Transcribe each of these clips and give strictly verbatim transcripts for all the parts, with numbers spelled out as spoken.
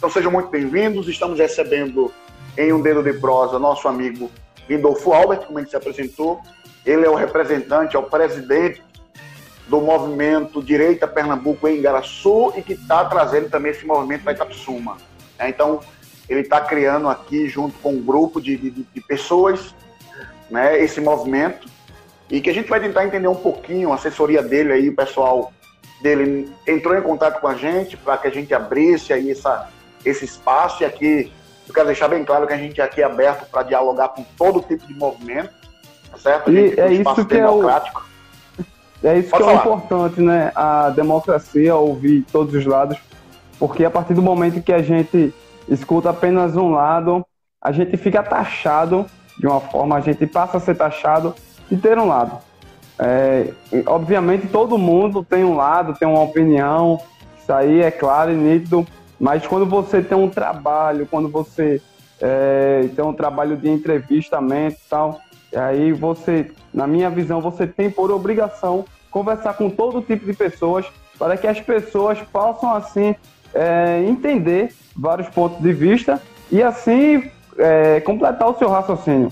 Então sejam muito bem-vindos. Estamos recebendo em Um Dedo de Prosa nosso amigo Lindolfo Albert, como ele se apresentou. Ele é o representante, é o presidente do movimento Direita Pernambuco em Igaraçu e que está trazendo também esse movimento para Itapissuma. Então, ele está criando aqui, junto com um grupo de, de, de pessoas, né, esse movimento, e que a gente vai tentar entender um pouquinho, a assessoria dele aí, o pessoal dele entrou em contato com a gente para que a gente abrisse aí essa, esse espaço, e aqui eu quero deixar bem claro que a gente aqui é aberto para dialogar com todo tipo de movimento, tá certo? A gente e é um isso que democrático. É, o, é isso Pode que falar. É importante, né? A democracia, ouvir todos os lados, porque a partir do momento que a gente escuta apenas um lado, a gente fica taxado de uma forma, a gente passa a ser taxado de ter um lado. É, obviamente todo mundo tem um lado, tem uma opinião, isso aí é claro e nítido, mas quando você tem um trabalho, quando você é, tem um trabalho de entrevistamento e tal, aí você, na minha visão, você tem por obrigação conversar com todo tipo de pessoas para que as pessoas possam assim é, entender vários pontos de vista e assim é, completar o seu raciocínio.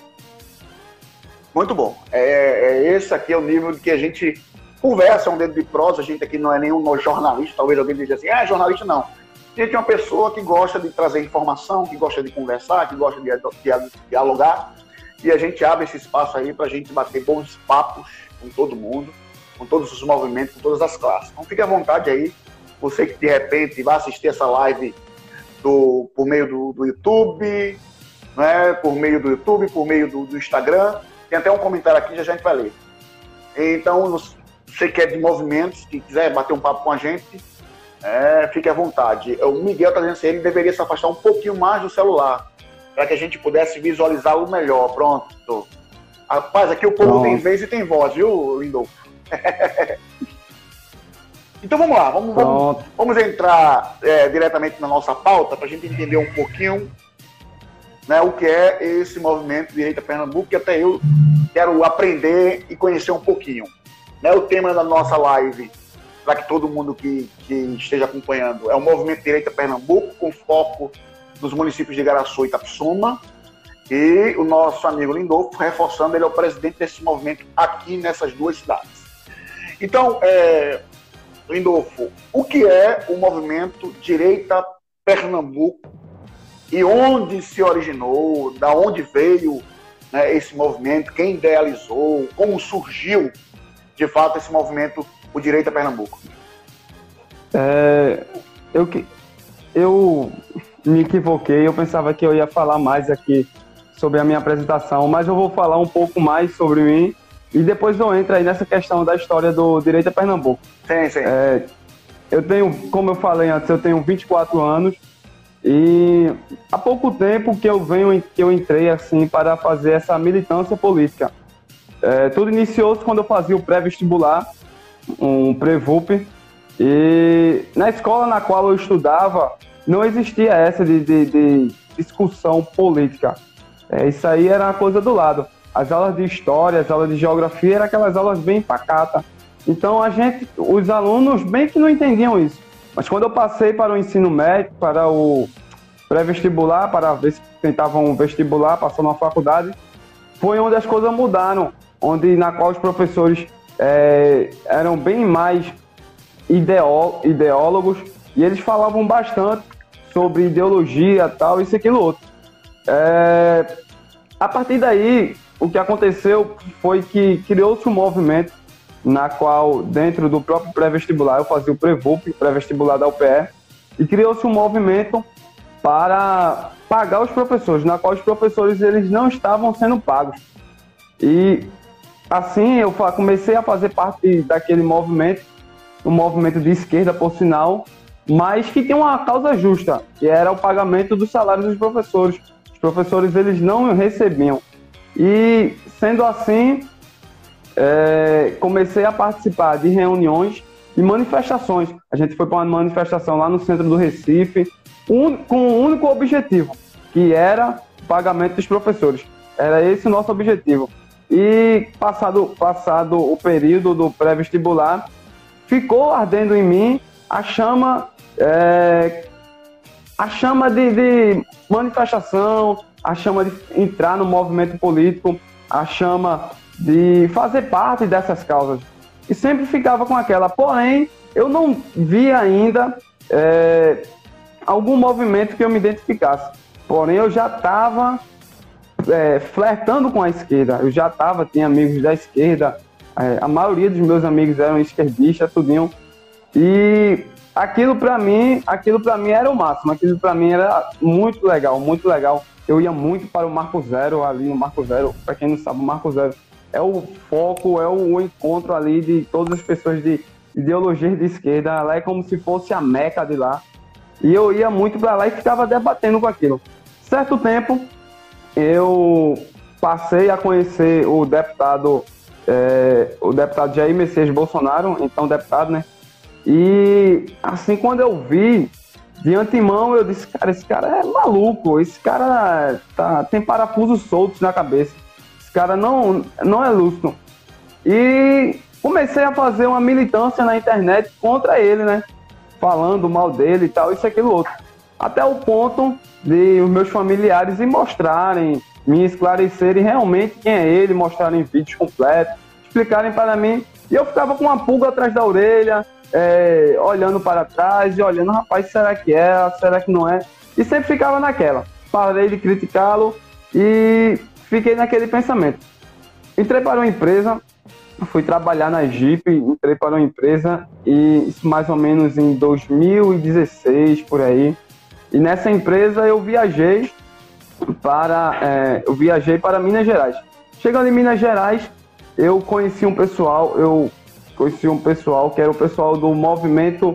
Muito bom. É, é, esse aqui é o nível que a gente conversa, um dedo de prosa. A gente aqui não é nenhum jornalista, talvez alguém diga assim, ah, jornalista não. A gente é uma pessoa que gosta de trazer informação, que gosta de conversar, que gosta de, de dialogar, e a gente abre esse espaço aí para a gente bater bons papos com todo mundo, com todos os movimentos, com todas as classes. Então fique à vontade aí, você que de repente vai assistir essa live do, por meio do, do YouTube, né, por meio do YouTube, por meio do, do Instagram. Tem até um comentário aqui, já a gente vai ler. Então, você que é de movimentos, que quiser bater um papo com a gente, é, fique à vontade. O Miguel está dizendo que ele deveria se afastar um pouquinho mais do celular, para que a gente pudesse visualizá-lo melhor. Pronto. Rapaz, aqui o povo Pronto. tem vez e tem voz, viu, Lindolfo? Então vamos lá, vamos, vamos, vamos entrar é, diretamente na nossa pauta, para a gente entender um pouquinho, né, o que é esse movimento Direita Pernambuco, que até eu quero aprender e conhecer um pouquinho. Né, o tema da nossa live, para que todo mundo que, que esteja acompanhando, é o movimento Direita Pernambuco, com foco nos municípios de Igaraçu e Itapissuma, e o nosso amigo Lindolfo, reforçando, ele é o presidente desse movimento aqui nessas duas cidades. Então, é, Lindolfo, o que é o movimento Direita Pernambuco e onde se originou, da onde veio, né, esse movimento, quem idealizou, como surgiu, de fato, esse movimento, o Direita Pernambuco? É, eu, eu me equivoquei, eu pensava que eu ia falar mais aqui sobre a minha apresentação, mas eu vou falar um pouco mais sobre mim e depois eu entro aí nessa questão da história do Direita Pernambuco. Sim, sim. É, eu tenho, como eu falei antes, eu tenho vinte e quatro anos, e há pouco tempo que eu venho, que eu entrei assim para fazer essa militância política. É, tudo iniciou-se quando eu fazia o pré-vestibular, um pré-vup, e na escola na qual eu estudava não existia essa de, de, de discussão política. É, isso aí era uma coisa do lado. As aulas de história, as aulas de geografia eram aquelas aulas bem pacatas. Então a gente, os alunos bem que não entendiam isso. Mas quando eu passei para o ensino médio, para o pré-vestibular, para ver se tentavam um vestibular, passou na faculdade, foi onde as coisas mudaram, onde na qual os professores é, eram bem mais ideó ideólogos e eles falavam bastante sobre ideologia, tal, isso e aquilo outro. É, a partir daí, o que aconteceu foi que criou-se um movimento na qual, dentro do próprio pré-vestibular, eu fazia o pré-vup, pré-vestibular da U P E, e criou-se um movimento para pagar os professores, na qual os professores eles não estavam sendo pagos. E assim eu comecei a fazer parte daquele movimento, um movimento de esquerda, por sinal, mas que tinha uma causa justa, que era o pagamento dos salários dos professores. Os professores eles não recebiam. E, sendo assim, é, comecei a participar de reuniões e manifestações. A gente foi para uma manifestação lá no centro do Recife, um, com um único objetivo, que era o pagamento dos professores. Era esse o nosso objetivo. E, passado, passado o período do pré-vestibular, ficou ardendo em mim a chama, é, a chama de, de manifestação, a chama de entrar no movimento político, a chama de fazer parte dessas causas. E sempre ficava com aquela. Porém, eu não via ainda é, algum movimento que eu me identificasse. Porém, eu já estava é, flertando com a esquerda. Eu já estava, tinha amigos da esquerda. É, a maioria dos meus amigos eram esquerdistas, tudinho. E aquilo para mim, aquilo para mim era o máximo. Aquilo para mim era muito legal, muito legal. Eu ia muito para o Marco Zero, ali no Marco Zero. Para quem não sabe, o Marco Zero é o foco, é o encontro ali de todas as pessoas de ideologias de esquerda. Lá é como se fosse a meca de lá. E eu ia muito para lá e ficava debatendo com aquilo. Certo tempo, eu passei a conhecer o deputado, é, o deputado Jair Messias Bolsonaro, então deputado, né? E assim, quando eu vi, de antemão, eu disse, cara, esse cara é maluco, esse cara tá, tem parafusos soltos na cabeça, esse cara não, não é lúcido. E comecei a fazer uma militância na internet contra ele, né? Falando mal dele e tal, isso, aquilo, outro. Até o ponto de os meus familiares me mostrarem, me esclarecerem realmente quem é ele, mostrarem vídeos completos, explicarem para mim. E eu ficava com uma pulga atrás da orelha, é, olhando para trás e olhando, rapaz, será que é? Será que não é? E sempre ficava naquela. Parei de criticá-lo e fiquei naquele pensamento. Entrei para uma empresa, fui trabalhar na Jeep, entrei para uma empresa, e isso mais ou menos em dois mil e dezesseis, por aí. E nessa empresa eu viajei para, é, eu viajei para Minas Gerais. Chegando em Minas Gerais, eu conheci um pessoal, eu conheci um pessoal que era o pessoal do movimento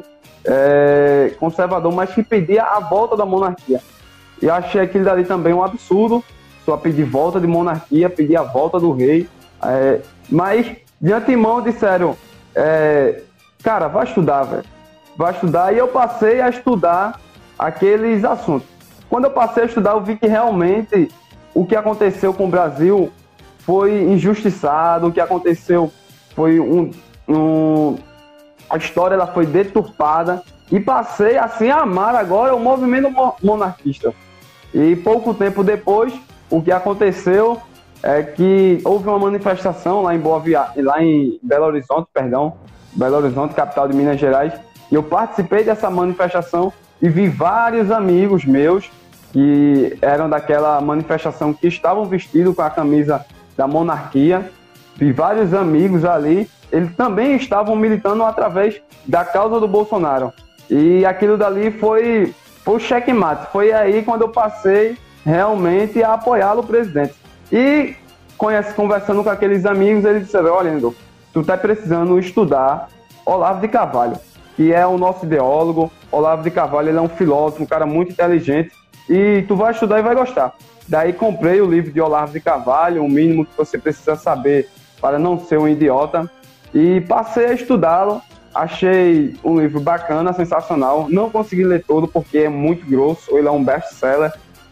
é, conservador, mas que pedia a volta da monarquia. E achei aquilo dali também um absurdo, só pedir volta de monarquia, pedir a volta do rei. É, mas, de antemão, disseram, é, cara, vai estudar, velho. Vai estudar. E eu passei a estudar aqueles assuntos. Quando eu passei a estudar, eu vi que realmente o que aconteceu com o Brasil foi injustiçado, o que aconteceu foi um... um a história ela foi deturpada, e passei assim a amar agora o movimento monarquista. E pouco tempo depois, o que aconteceu é que houve uma manifestação lá em Boa Via... lá em Belo Horizonte, perdão, Belo Horizonte, capital de Minas Gerais, e eu participei dessa manifestação e vi vários amigos meus que eram daquela manifestação que estavam vestidos com a camisa da monarquia. Vi vários amigos ali, eles também estavam militando através da causa do Bolsonaro. E aquilo dali foi, foi o checkmate. Foi aí quando eu passei realmente a apoiá-lo, presidente. E conhece, conversando com aqueles amigos, eles disseram, olha, Lindo, tu tá precisando estudar Olavo de Carvalho, que é o nosso ideólogo. Olavo de Carvalho, ele é um filósofo, um cara muito inteligente, e tu vai estudar e vai gostar. Daí comprei o livro de Olavo de Carvalho, o mínimo que você precisa saber para não ser um idiota, e passei a estudá-lo. Achei um livro bacana, sensacional. Não consegui ler todo porque é muito grosso, ele é um best-seller.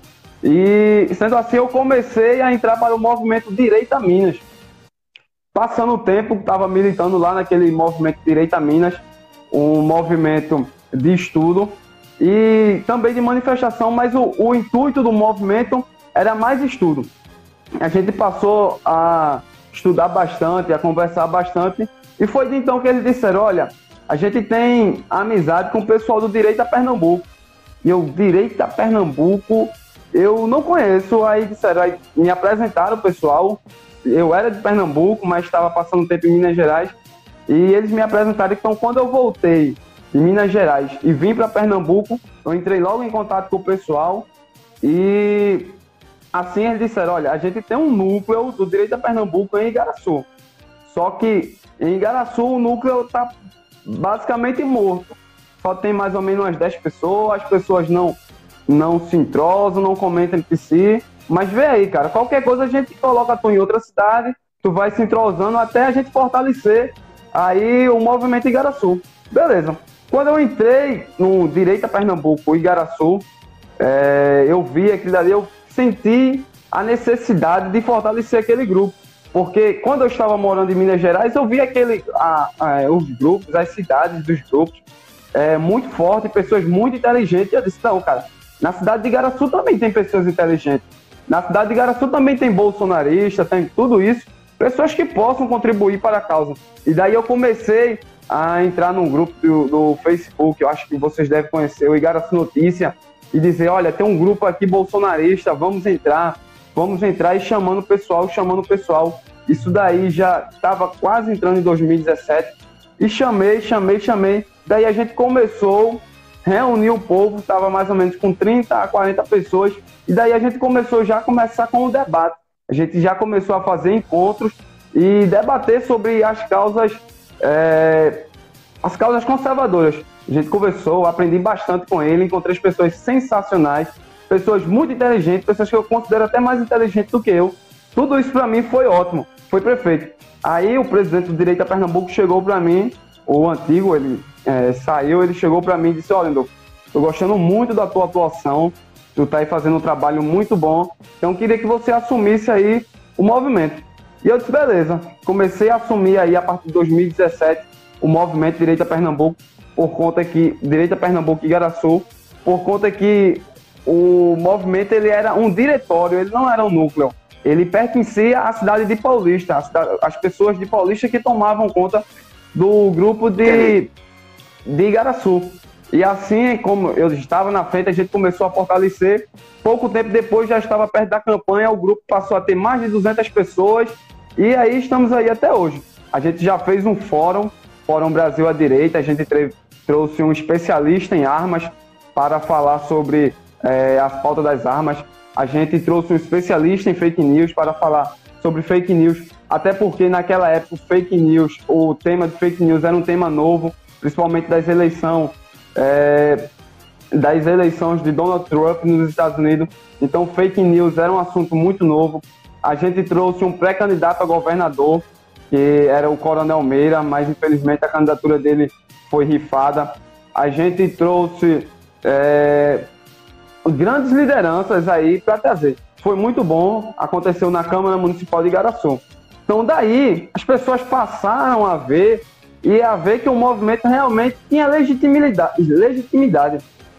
E sendo assim, eu comecei a entrar para o movimento Direita Minas. Passando o tempo, estava militando lá naquele movimento Direita Minas, um movimento de estudo e também de manifestação, mas o, o intuito do movimento era mais estudo. A gente passou a estudar bastante, a conversar bastante, e foi de então que eles disseram, olha, a gente tem amizade com o pessoal do Direita Pernambuco. E eu, Direita Pernambuco, eu não conheço. Aí disseram, aí me apresentaram o pessoal, eu era de Pernambuco, mas estava passando tempo em Minas Gerais, e eles me apresentaram. Então, quando eu voltei de Minas Gerais e vim para Pernambuco, eu entrei logo em contato com o pessoal, e assim eles disseram, olha, a gente tem um núcleo do Direita Pernambuco em Igaraçu, só que em Igaraçu o núcleo está basicamente morto, só tem mais ou menos umas dez pessoas, as pessoas não, não se entrosam, não comentam entre si, mas vê aí, cara, qualquer coisa a gente coloca tu em outra cidade, tu vai se entrosando até a gente fortalecer aí o movimento Igaraçu. Beleza. Quando eu entrei no Direita Pernambuco, Igaraçu, é, eu vi aquilo ali, eu senti a necessidade de fortalecer aquele grupo. Porque quando eu estava morando em Minas Gerais, eu vi aquele, a, a, os grupos, as cidades dos grupos, é, muito fortes, pessoas muito inteligentes. E eu disse, não, cara, Na cidade de Igaraçu também tem pessoas inteligentes. Na cidade de Igaraçu também tem bolsonarista, tem tudo isso. Pessoas que possam contribuir para a causa. E daí eu comecei a entrar num grupo do, do Facebook, eu acho que vocês devem conhecer, o Igaraçu Notícia, e dizer, olha, tem um grupo aqui bolsonarista, vamos entrar, vamos entrar, e chamando o pessoal, chamando o pessoal. Isso daí já estava quase entrando em dois mil e dezessete, e chamei, chamei, chamei. Daí a gente começou a reunir o povo, estava mais ou menos com trinta a quarenta pessoas, e daí a gente começou já a começar com o debate. A gente já começou a fazer encontros e debater sobre as causas, é, as causas conservadoras. A gente conversou, aprendi bastante com ele, encontrei pessoas sensacionais, pessoas muito inteligentes, pessoas que eu considero até mais inteligentes do que eu. Tudo isso para mim foi ótimo, foi perfeito. Aí o presidente do Direita Pernambuco chegou para mim, o antigo, ele é, saiu, ele chegou para mim e disse, olha, Lindolfo, tô gostando muito da tua atuação, tu tá aí fazendo um trabalho muito bom, então queria que você assumisse aí o movimento. E eu disse, beleza. Comecei a assumir aí, a partir de dois mil e dezessete, o movimento Direita Pernambuco, por conta que, Direita Pernambuco e Igaraçu, por conta que o movimento, ele era um diretório, ele não era um núcleo. Ele pertencia à cidade de Paulista, cidade, as pessoas de Paulista que tomavam conta do grupo de, de Igaraçu. E assim, como eu estava na frente, a gente começou a fortalecer. Pouco tempo depois, já estava perto da campanha, o grupo passou a ter mais de duzentas pessoas, e aí estamos aí até hoje. A gente já fez um fórum, Fórum Brasil à Direita, a gente trouxe um especialista em armas para falar sobre é, as pautas das armas. A gente trouxe um especialista em fake news para falar sobre fake news, até porque naquela época o fake news, o tema de fake news era um tema novo, principalmente das eleições, É, das eleições de Donald Trump nos Estados Unidos. Então fake news era um assunto muito novo. A gente trouxe um pré-candidato a governador, que era o Coronel Meira, mas infelizmente a candidatura dele foi rifada. A gente trouxe é, grandes lideranças aí para trazer. Foi muito bom, aconteceu na Câmara Municipal de Igaraçu. Então daí as pessoas passaram a ver e a ver que o movimento realmente tinha legitimidade. legitimidade.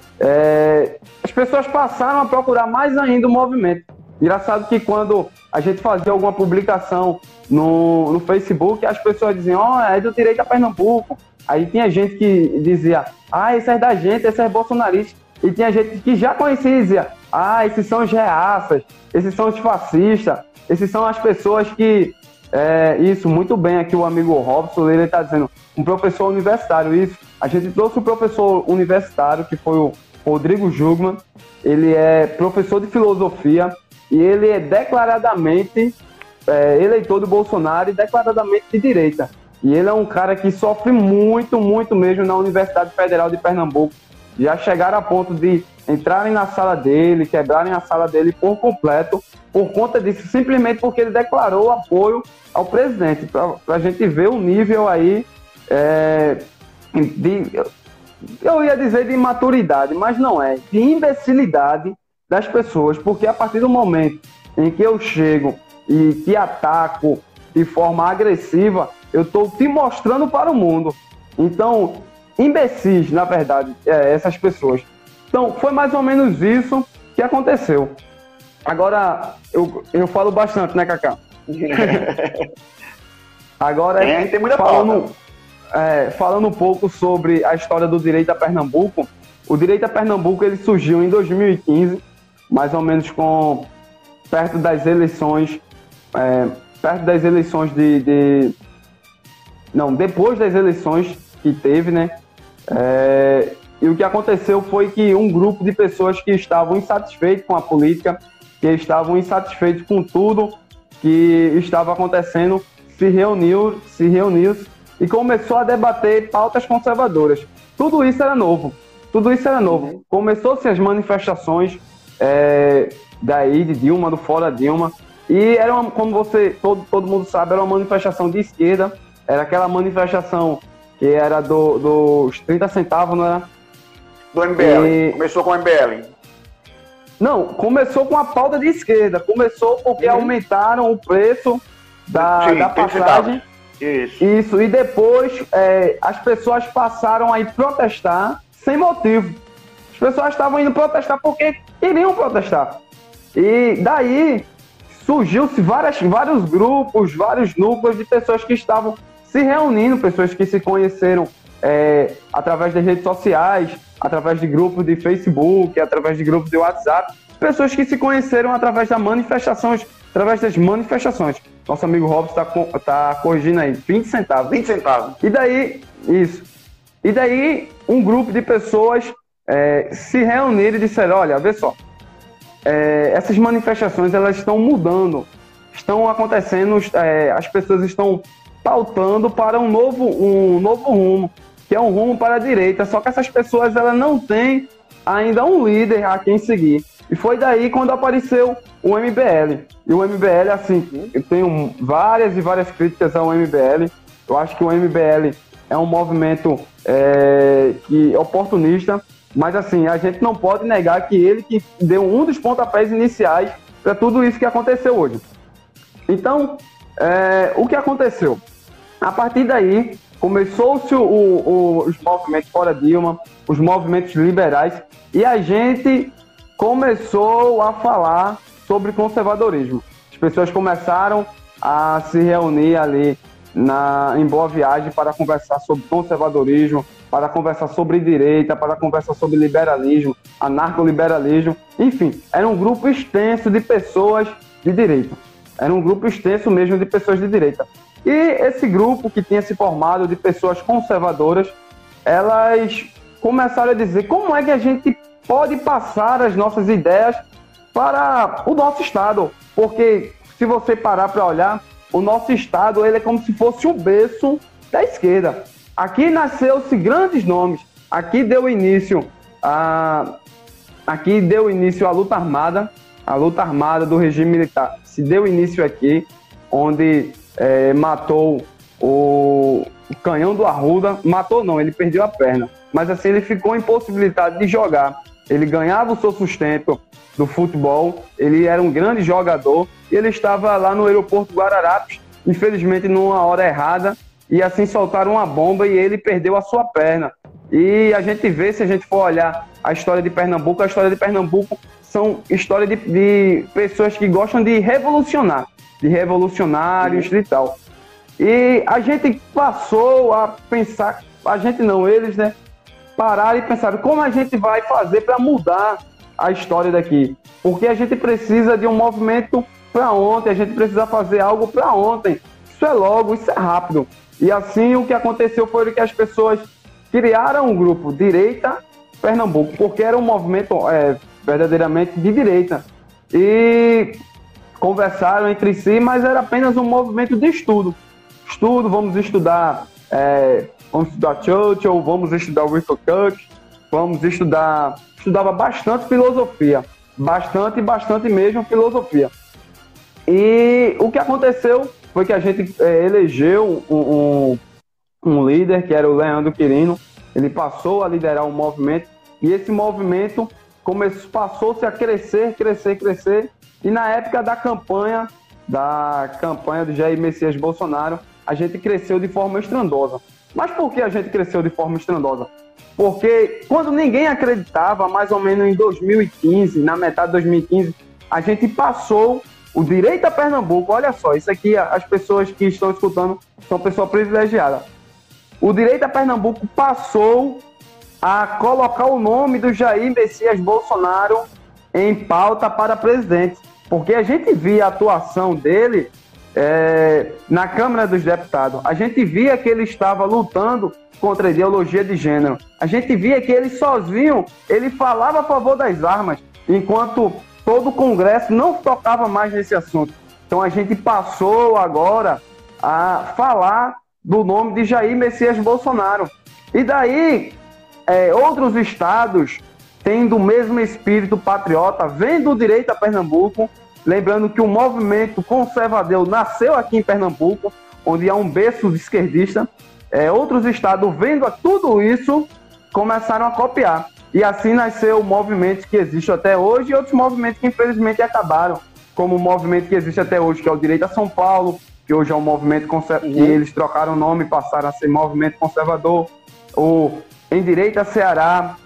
É, as pessoas passaram a procurar mais ainda o movimento. Engraçado que quando a gente fazia alguma publicação no, no Facebook, as pessoas diziam, ó, oh, é do Direita Pernambuco. Aí tinha gente que dizia, ah, esse é da gente, esse é bolsonarista. E tinha gente que já conhecia e dizia, ah, esses são os reaças, esses são os fascistas, esses são as pessoas que... É, isso, muito bem, aqui o amigo Robson, ele está dizendo, um professor universitário, isso, a gente trouxe um professor universitário, que foi o Rodrigo Jugman, ele é professor de filosofia, e ele é declaradamente é, eleitor do Bolsonaro e declaradamente de direita, e ele é um cara que sofre muito, muito mesmo na Universidade Federal de Pernambuco, já chegaram a ponto de entrarem na sala dele, quebrarem a sala dele por completo, por conta disso, simplesmente porque ele declarou apoio ao presidente, para a gente ver o nível aí é, de, eu ia dizer de imaturidade, mas não é, de imbecilidade das pessoas, porque a partir do momento em que eu chego e te ataco de forma agressiva, eu estou te mostrando para o mundo. Então, imbecis, na verdade, é, essas pessoas. Então, foi mais ou menos isso que aconteceu. Agora, eu, eu falo bastante, né, Cacá? Agora, é, tem muita falando, é, falando um pouco sobre a história do Direita Pernambuco, o Direita Pernambuco ele surgiu em dois mil e quinze, mais ou menos com perto das eleições, é, perto das eleições de, de... Não, depois das eleições que teve, né? É, e o que aconteceu foi que um grupo de pessoas que estavam insatisfeitos com a política, que estavam insatisfeitos com tudo que estava acontecendo, se reuniu, se reuniu e começou a debater pautas conservadoras. Tudo isso era novo, tudo isso era novo. Começou-se as manifestações é, daí de Dilma, do Fora Dilma, e era uma, como você, todo, todo mundo sabe, era uma manifestação de esquerda, era aquela manifestação que era do, dos trinta centavos, não era? Do M B L, e... começou com o M B L. Não, começou com a pauta de esquerda, começou porque uhum. aumentaram o preço da, Sim, da passagem. Isso. Isso, e depois é, as pessoas passaram a ir protestar sem motivo. As pessoas estavam indo protestar porque queriam protestar. E daí surgiu-se várias, vários grupos, vários núcleos de pessoas que estavam se reunindo, pessoas que se conheceram é, através das redes sociais, através de grupos de Facebook, através de grupos de WhatsApp, pessoas que se conheceram através das manifestações, através das manifestações. Nosso amigo Robson está tá corrigindo aí, vinte centavos. vinte centavos. E daí, isso. E daí, um grupo de pessoas é, se reuniram e disseram, olha, vê só, é, essas manifestações, elas estão mudando, estão acontecendo, é, as pessoas estão pautando para um novo, um novo rumo, que é um rumo para a direita, só que essas pessoas, elas não têm ainda um líder a quem seguir. E foi daí quando apareceu o M B L. E o M B L, assim, eu tenho várias e várias críticas ao M B L. Eu acho que o M B L é um movimento é, que é oportunista, mas assim, a gente não pode negar que ele que deu um dos pontapés iniciais para tudo isso que aconteceu hoje. Então, é, o que aconteceu? A partir daí, começou-se o, o, os movimentos fora Dilma, os movimentos liberais, e a gente começou a falar sobre conservadorismo. As pessoas começaram a se reunir ali na, em Boa Viagem para conversar sobre conservadorismo, para conversar sobre direita, para conversar sobre liberalismo, anarcoliberalismo, enfim, era um grupo extenso de pessoas de direita. Era um grupo extenso mesmo de pessoas de direita. E esse grupo que tinha se formado de pessoas conservadoras, elas começaram a dizer como é que a gente pode passar as nossas ideias para o nosso Estado. Porque se você parar para olhar, o nosso Estado ele é como se fosse o berço da esquerda. Aqui nasceu-se grandes nomes. Aqui deu início a, aqui deu início a luta armada, a luta armada do regime militar. Se deu início aqui, onde é, matou o, o Canhão do Arruda. Matou não, ele perdeu a perna. Mas assim, ele ficou impossibilitado de jogar. Ele ganhava o seu sustento do futebol, ele era um grande jogador e ele estava lá no aeroporto Guararapes, infelizmente numa hora errada, e assim soltaram uma bomba e ele perdeu a sua perna. E a gente vê, se a gente for olhar a história de Pernambuco, a história de Pernambuco são histórias de, de pessoas que gostam de revolucionar, de revolucionários e tal. E a gente passou a pensar, a gente não, eles, né? Pararam e pensaram como a gente vai fazer para mudar a história daqui. Porque a gente precisa de um movimento para ontem, a gente precisa fazer algo para ontem. Isso é logo, isso é rápido. E assim o que aconteceu foi que as pessoas criaram um grupo Direita Pernambuco, porque era um movimento é, verdadeiramente de direita. E conversaram entre si, mas era apenas um movimento de estudo. Estudo, vamos estudar... É, Vamos estudar Churchill, vamos estudar Winston Churchill, vamos estudar... Estudava bastante filosofia, bastante, bastante mesmo filosofia. E o que aconteceu foi que a gente é, elegeu um, um, um líder, que era o Leandro Quirino. Ele passou a liderar um movimento, e esse movimento começou, passou-se a crescer, crescer, crescer. E na época da campanha, da campanha do Jair Messias Bolsonaro, a gente cresceu de forma estrondosa. Mas por que a gente cresceu de forma estrondosa? Porque quando ninguém acreditava, mais ou menos em dois mil e quinze, na metade de dois mil e quinze, a gente passou o Direita Pernambuco. Olha só, isso aqui, as pessoas que estão escutando são pessoas privilegiadas. O Direita Pernambuco passou a colocar o nome do Jair Messias Bolsonaro em pauta para presidente. Porque a gente via a atuação dele... É, na Câmara dos Deputados, a gente via que ele estava lutando contra a ideologia de gênero. A gente via que ele sozinho, ele falava a favor das armas, enquanto todo o Congresso não tocava mais nesse assunto. Então a gente passou agora a falar do nome de Jair Messias Bolsonaro. E daí, é, outros estados, tendo o mesmo espírito patriota, vendo o Direita Pernambuco. Lembrando que o movimento conservador nasceu aqui em Pernambuco, onde há um berço esquerdista. É, outros estados, vendo tudo isso, começaram a copiar. E assim nasceu o movimento que existe até hoje e outros movimentos que infelizmente acabaram, como o movimento que existe até hoje, que é o Direita São Paulo, que hoje é um movimento conservador, que eles trocaram o nome e passaram a ser Movimento Conservador, o Em Direita Ceará,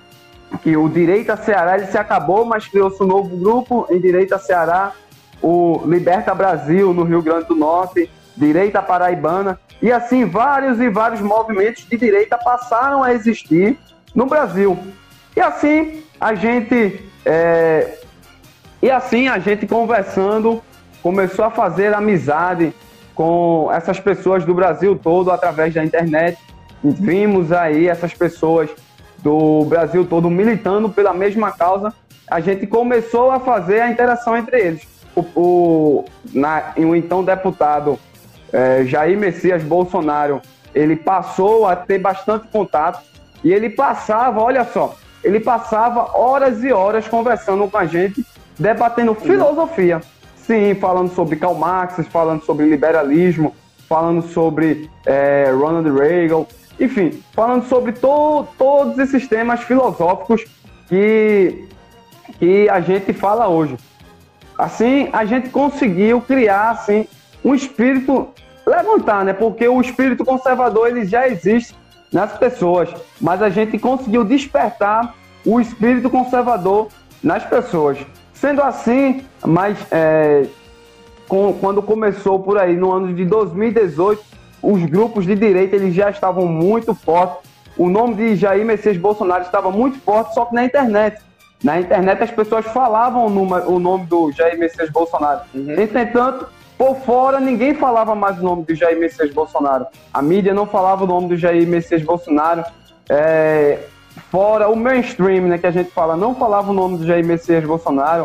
que o Direita Ceará ele se acabou, mas criou-se um novo grupo em Direita Ceará, o Liberta Brasil no Rio Grande do Norte, Direita Paraibana, e assim vários e vários movimentos de direita passaram a existir no Brasil. E assim a gente, é, e assim a gente conversando, começou a fazer amizade com essas pessoas do Brasil todo através da internet. Vimos aí essas pessoas do Brasil todo militando pela mesma causa. A gente começou a fazer a interação entre eles. O, o, na, o então deputado é, Jair Messias Bolsonaro, ele passou a ter bastante contato e ele passava, olha só, ele passava horas e horas conversando com a gente, debatendo filosofia. Sim, falando sobre Karl Marx, falando sobre liberalismo, falando sobre é, Ronald Reagan, enfim, falando sobre to, todos esses temas filosóficos que, que a gente fala hoje. Assim, a gente conseguiu criar assim, um espírito, levantar, né? Porque o espírito conservador ele já existe nas pessoas, mas a gente conseguiu despertar o espírito conservador nas pessoas. Sendo assim, mas é, com, quando começou por aí, no ano de dois mil e dezoito, os grupos de direita eles já estavam muito fortes. O nome de Jair Messias Bolsonaro estava muito forte, só que na internet. Na internet as pessoas falavam o nome, o nome do Jair Messias Bolsonaro. Uhum. Entretanto, por fora ninguém falava mais o nome do Jair Messias Bolsonaro. A mídia não falava o nome do Jair Messias Bolsonaro. É, fora o mainstream, né, que a gente fala, não falava o nome do Jair Messias Bolsonaro.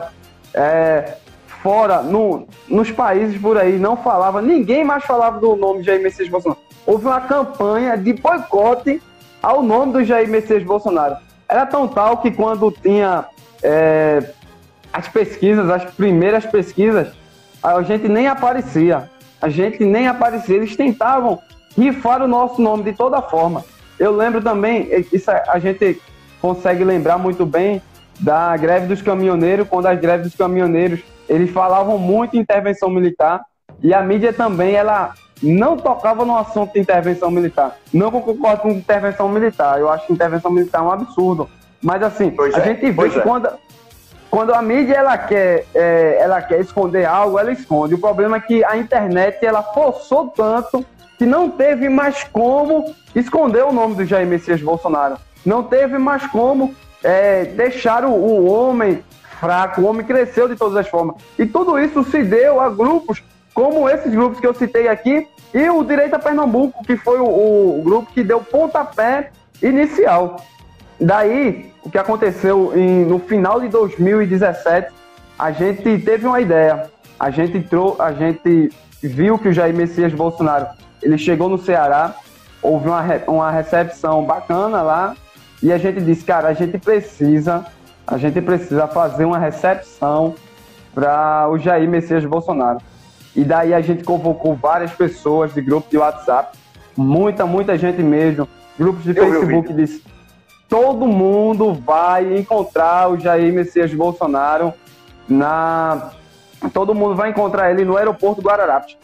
É, fora, no, nos países por aí, não falava, ninguém mais falava do nome de Jair Messias Bolsonaro. Houve uma campanha de boicote ao nome do Jair Messias Bolsonaro. Era tão tal que quando tinha é, as pesquisas, as primeiras pesquisas, a gente nem aparecia. A gente nem aparecia. Eles tentavam rifar o nosso nome de toda forma. Eu lembro também, isso a gente consegue lembrar muito bem da greve dos caminhoneiros, quando as greves dos caminhoneiros, eles falavam muito em intervenção militar, e a mídia também, ela não tocava no assunto de intervenção militar. Não concordo com intervenção militar, eu acho que intervenção militar é um absurdo. Mas assim, pois a é, gente vê que é. quando, quando a mídia ela quer, é, ela quer esconder algo, ela esconde. O problema é que a internet ela forçou tanto que não teve mais como esconder o nome do Jair Messias Bolsonaro. Não teve mais como é, deixar o, o homem fraco, o homem cresceu de todas as formas. E tudo isso se deu a grupos como esses grupos que eu citei aqui, e o Direita Pernambuco, que foi o, o grupo que deu pontapé inicial. Daí, o que aconteceu em, no final de dois mil e dezessete, a gente teve uma ideia, a gente, entrou, a gente viu que o Jair Messias Bolsonaro, ele chegou no Ceará, houve uma, uma recepção bacana lá, e a gente disse, cara, a gente precisa, a gente precisa fazer uma recepção para o Jair Messias Bolsonaro. E daí a gente convocou várias pessoas de grupo de WhatsApp, muita, muita gente mesmo, grupos de eu Facebook, disse, todo mundo vai encontrar o Jair Messias Bolsonaro, na... todo mundo vai encontrar ele no aeroporto do Guararapes.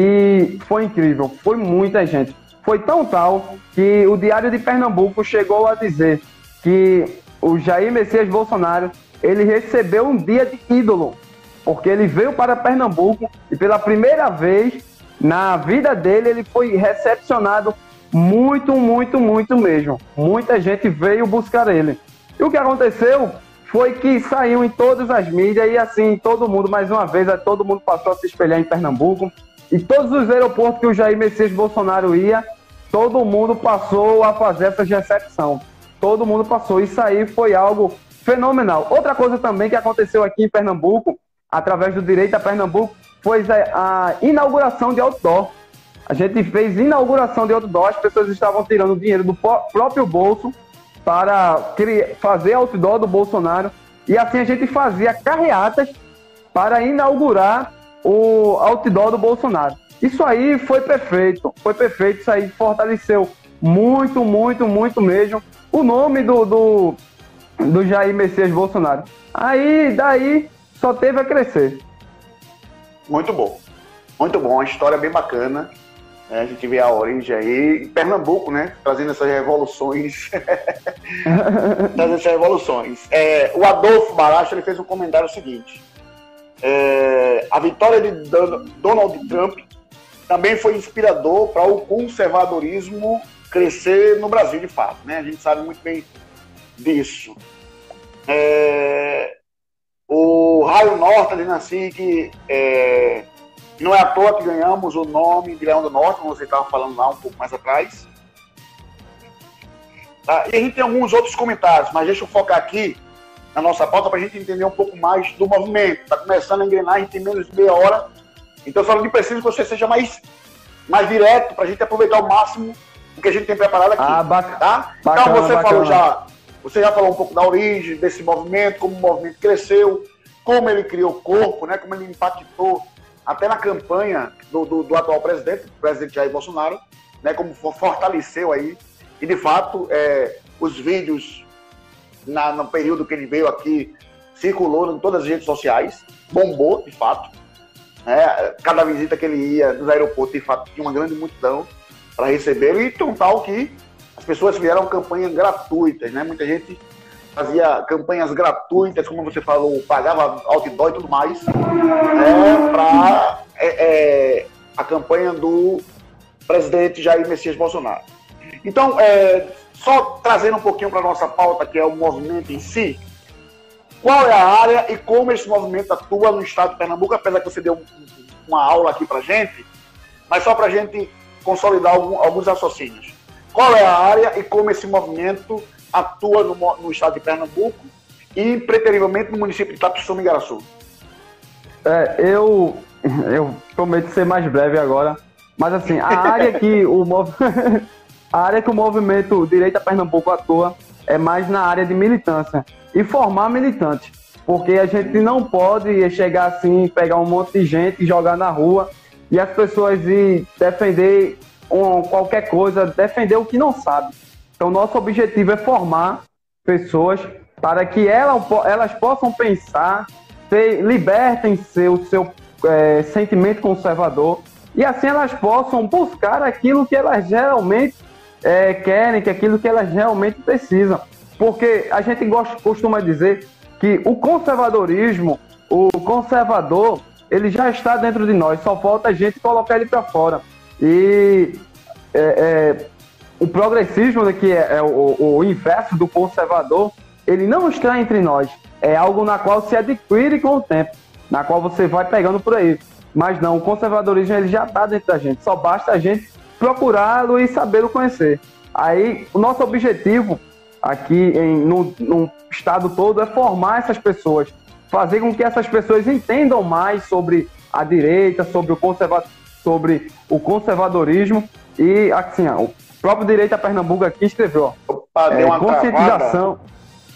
E foi incrível, foi muita gente. Foi tão tal que o Diário de Pernambuco chegou a dizer que o Jair Messias Bolsonaro, ele recebeu um dia de ídolo, porque ele veio para Pernambuco e pela primeira vez na vida dele ele foi recepcionado muito, muito, muito mesmo. Muita gente veio buscar ele. E o que aconteceu foi que saiu em todas as mídias e assim, todo mundo, mais uma vez, todo mundo passou a se espelhar em Pernambuco. E todos os aeroportos que o Jair Messias Bolsonaro ia, todo mundo passou a fazer essa recepção. Todo mundo passou. Isso aí foi algo fenomenal. Outra coisa também que aconteceu aqui em Pernambuco, através do Direita Pernambuco, foi a inauguração de outdoor. A gente fez inauguração de outdoor, as pessoas estavam tirando dinheiro do próprio bolso para fazer outdoor do Bolsonaro, e assim a gente fazia carreatas para inaugurar o outdoor do Bolsonaro. Isso aí foi perfeito, foi perfeito, isso aí fortaleceu muito, muito, muito mesmo o nome do, do, do Jair Messias Bolsonaro. Aí, daí, só teve a crescer. Muito bom, muito bom, uma história bem bacana. É, a gente vê a origem aí, em Pernambuco, né? Trazendo essas revoluções. Trazendo essas revoluções. É, o Adolfo Baracho, ele fez um comentário seguinte. É, a vitória de Donald Trump também foi inspirador para o conservadorismo crescer no Brasil, de fato, né? A gente sabe muito bem disso. É, o Raio Norte, dizendo assim, que é, não é à toa que ganhamos o nome de Leão do Norte, como você estava falando lá um pouco mais atrás. Tá? E a gente tem alguns outros comentários, mas deixa eu focar aqui na nossa pauta para a gente entender um pouco mais do movimento. Está começando a engrenar, a gente tem menos de meia hora. Então, eu falo que preciso que você seja mais, mais direto para a gente aproveitar ao máximo o que a gente tem preparado aqui. Ah, bacana, tá? Bacana, então, você bacana. falou já, você já falou um pouco da origem desse movimento, como o movimento cresceu, como ele criou corpo, né? Como ele impactou até na campanha do, do, do atual presidente, o presidente Jair Bolsonaro, né? Como fortaleceu aí. E, de fato, é, os vídeos na, no período que ele veio aqui circulou em todas as redes sociais, bombou, de fato. É, cada visita que ele ia nos aeroportos, de fato, tinha uma grande multidão para recebê-lo, e tão tal que as pessoas fizeram campanhas gratuitas, né? Muita gente fazia campanhas gratuitas, como você falou, pagava outdoor e tudo mais, né? Para é, é, a campanha do presidente Jair Messias Bolsonaro. Então, é, só trazendo um pouquinho para a nossa pauta, que é o movimento em si, qual é a área e como esse movimento atua no estado de Pernambuco, apesar que você deu uma aula aqui para a gente, mas só para a gente consolidar algum, alguns raciocínios. Qual é a área e como esse movimento atua no, no estado de Pernambuco e, preterivelmente, no município de Itapissuma e Igaraçu? É, eu, eu prometo ser mais breve agora, mas assim, a área que o, mov... a área que o movimento Direita Pernambuco atua é mais na área de militância e formar militantes, porque a gente não pode chegar assim, pegar um monte de gente e jogar na rua e as pessoas ir defender um, qualquer coisa, defender o que não sabe. Então, nosso objetivo é formar pessoas para que elas, elas possam pensar, ter, libertem seu, seu é, sentimento conservador e assim elas possam buscar aquilo que elas realmente é, querem, que aquilo que elas realmente precisam. Porque a gente gosta, costuma dizer que o conservadorismo, o conservador, ele já está dentro de nós, só falta a gente colocar ele para fora. E é, é, o progressismo, né, que é, é o, o inverso do conservador, ele não está entre nós. É algo na qual se adquire com o tempo, na qual você vai pegando por aí. Mas não, o conservadorismo ele já está dentro da gente, só basta a gente procurá-lo e sabê-lo conhecer. Aí, o nosso objetivo aqui em, no, no estado todo é formar essas pessoas, fazer com que essas pessoas entendam mais sobre a direita, sobre o, conserva sobre o conservadorismo e assim, ó, o próprio Direita Pernambuco aqui escreveu, ó, Opa, deu é, uma conscientização. Travada.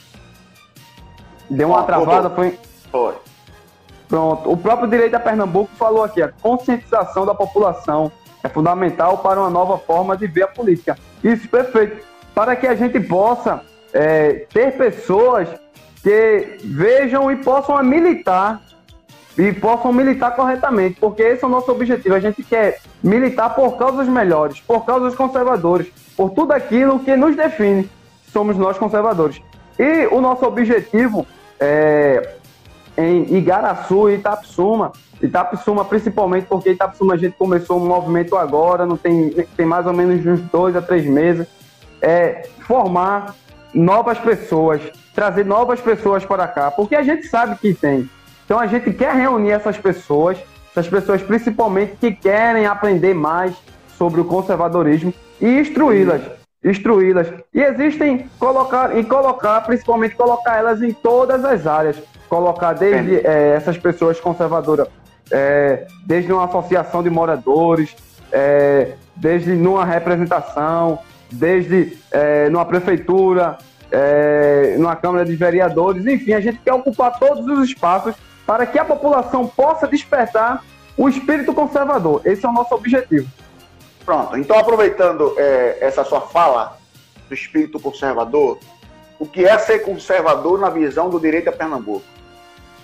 Deu uma Ah, travada, foi... Foi. Pronto. O próprio Direita Pernambuco falou aqui, a conscientização da população é fundamental para uma nova forma de ver a política. Isso, perfeito. Para que a gente possa é, ter pessoas que vejam e possam militar, e possam militar corretamente, porque esse é o nosso objetivo. A gente quer militar por causas melhores, por causas conservadoras, por tudo aquilo que nos define, somos nós conservadores. E o nosso objetivo é, em Igaraçu e Itapissuma, Itapissuma principalmente porque Itapissuma a gente começou um movimento agora, não tem, tem mais ou menos uns dois a três meses, é formar novas pessoas, trazer novas pessoas para cá, porque a gente sabe que tem. Então a gente quer reunir essas pessoas, essas pessoas principalmente que querem aprender mais sobre o conservadorismo e instruí-las, instruí-las. E existem, colocar, e colocar, principalmente colocar elas em todas as áreas, colocar desde é, essas pessoas conservadoras, é, desde uma associação de moradores, é, desde numa representação, desde é, numa prefeitura, é, numa Câmara de Vereadores, enfim, a gente quer ocupar todos os espaços para que a população possa despertar o espírito conservador. Esse é o nosso objetivo. Pronto, então aproveitando é, essa sua fala do espírito conservador, o que é ser conservador na visão do Direita Pernambuco?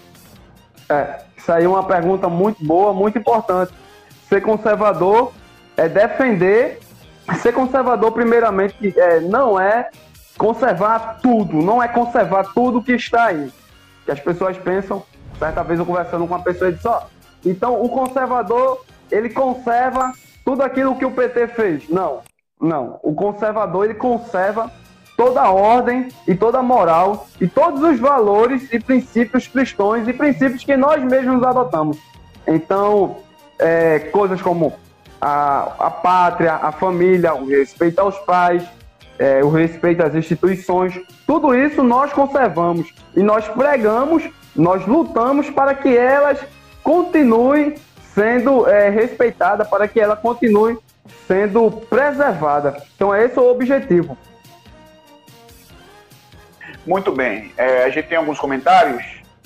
É, isso aí é uma pergunta muito boa, muito importante. Ser conservador é defender, ser conservador primeiramente, que é, não é conservar tudo, não é conservar tudo que está aí. Que as pessoas pensam, certa vez eu conversando com uma pessoa e disse, ó, então o conservador, ele conserva tudo aquilo que o P T fez. Não, não. O conservador, ele conserva toda a ordem e toda a moral e todos os valores e princípios cristãos e princípios que nós mesmos adotamos. Então, é, coisas como a, a pátria, a família, o respeito aos pais, é, o respeito às instituições, tudo isso nós conservamos e nós pregamos, nós lutamos para que elas continuem sendo é, respeitadas, para que ela continue sendo preservada. Então, esse é o objetivo. Muito bem. É, a gente tem alguns comentários.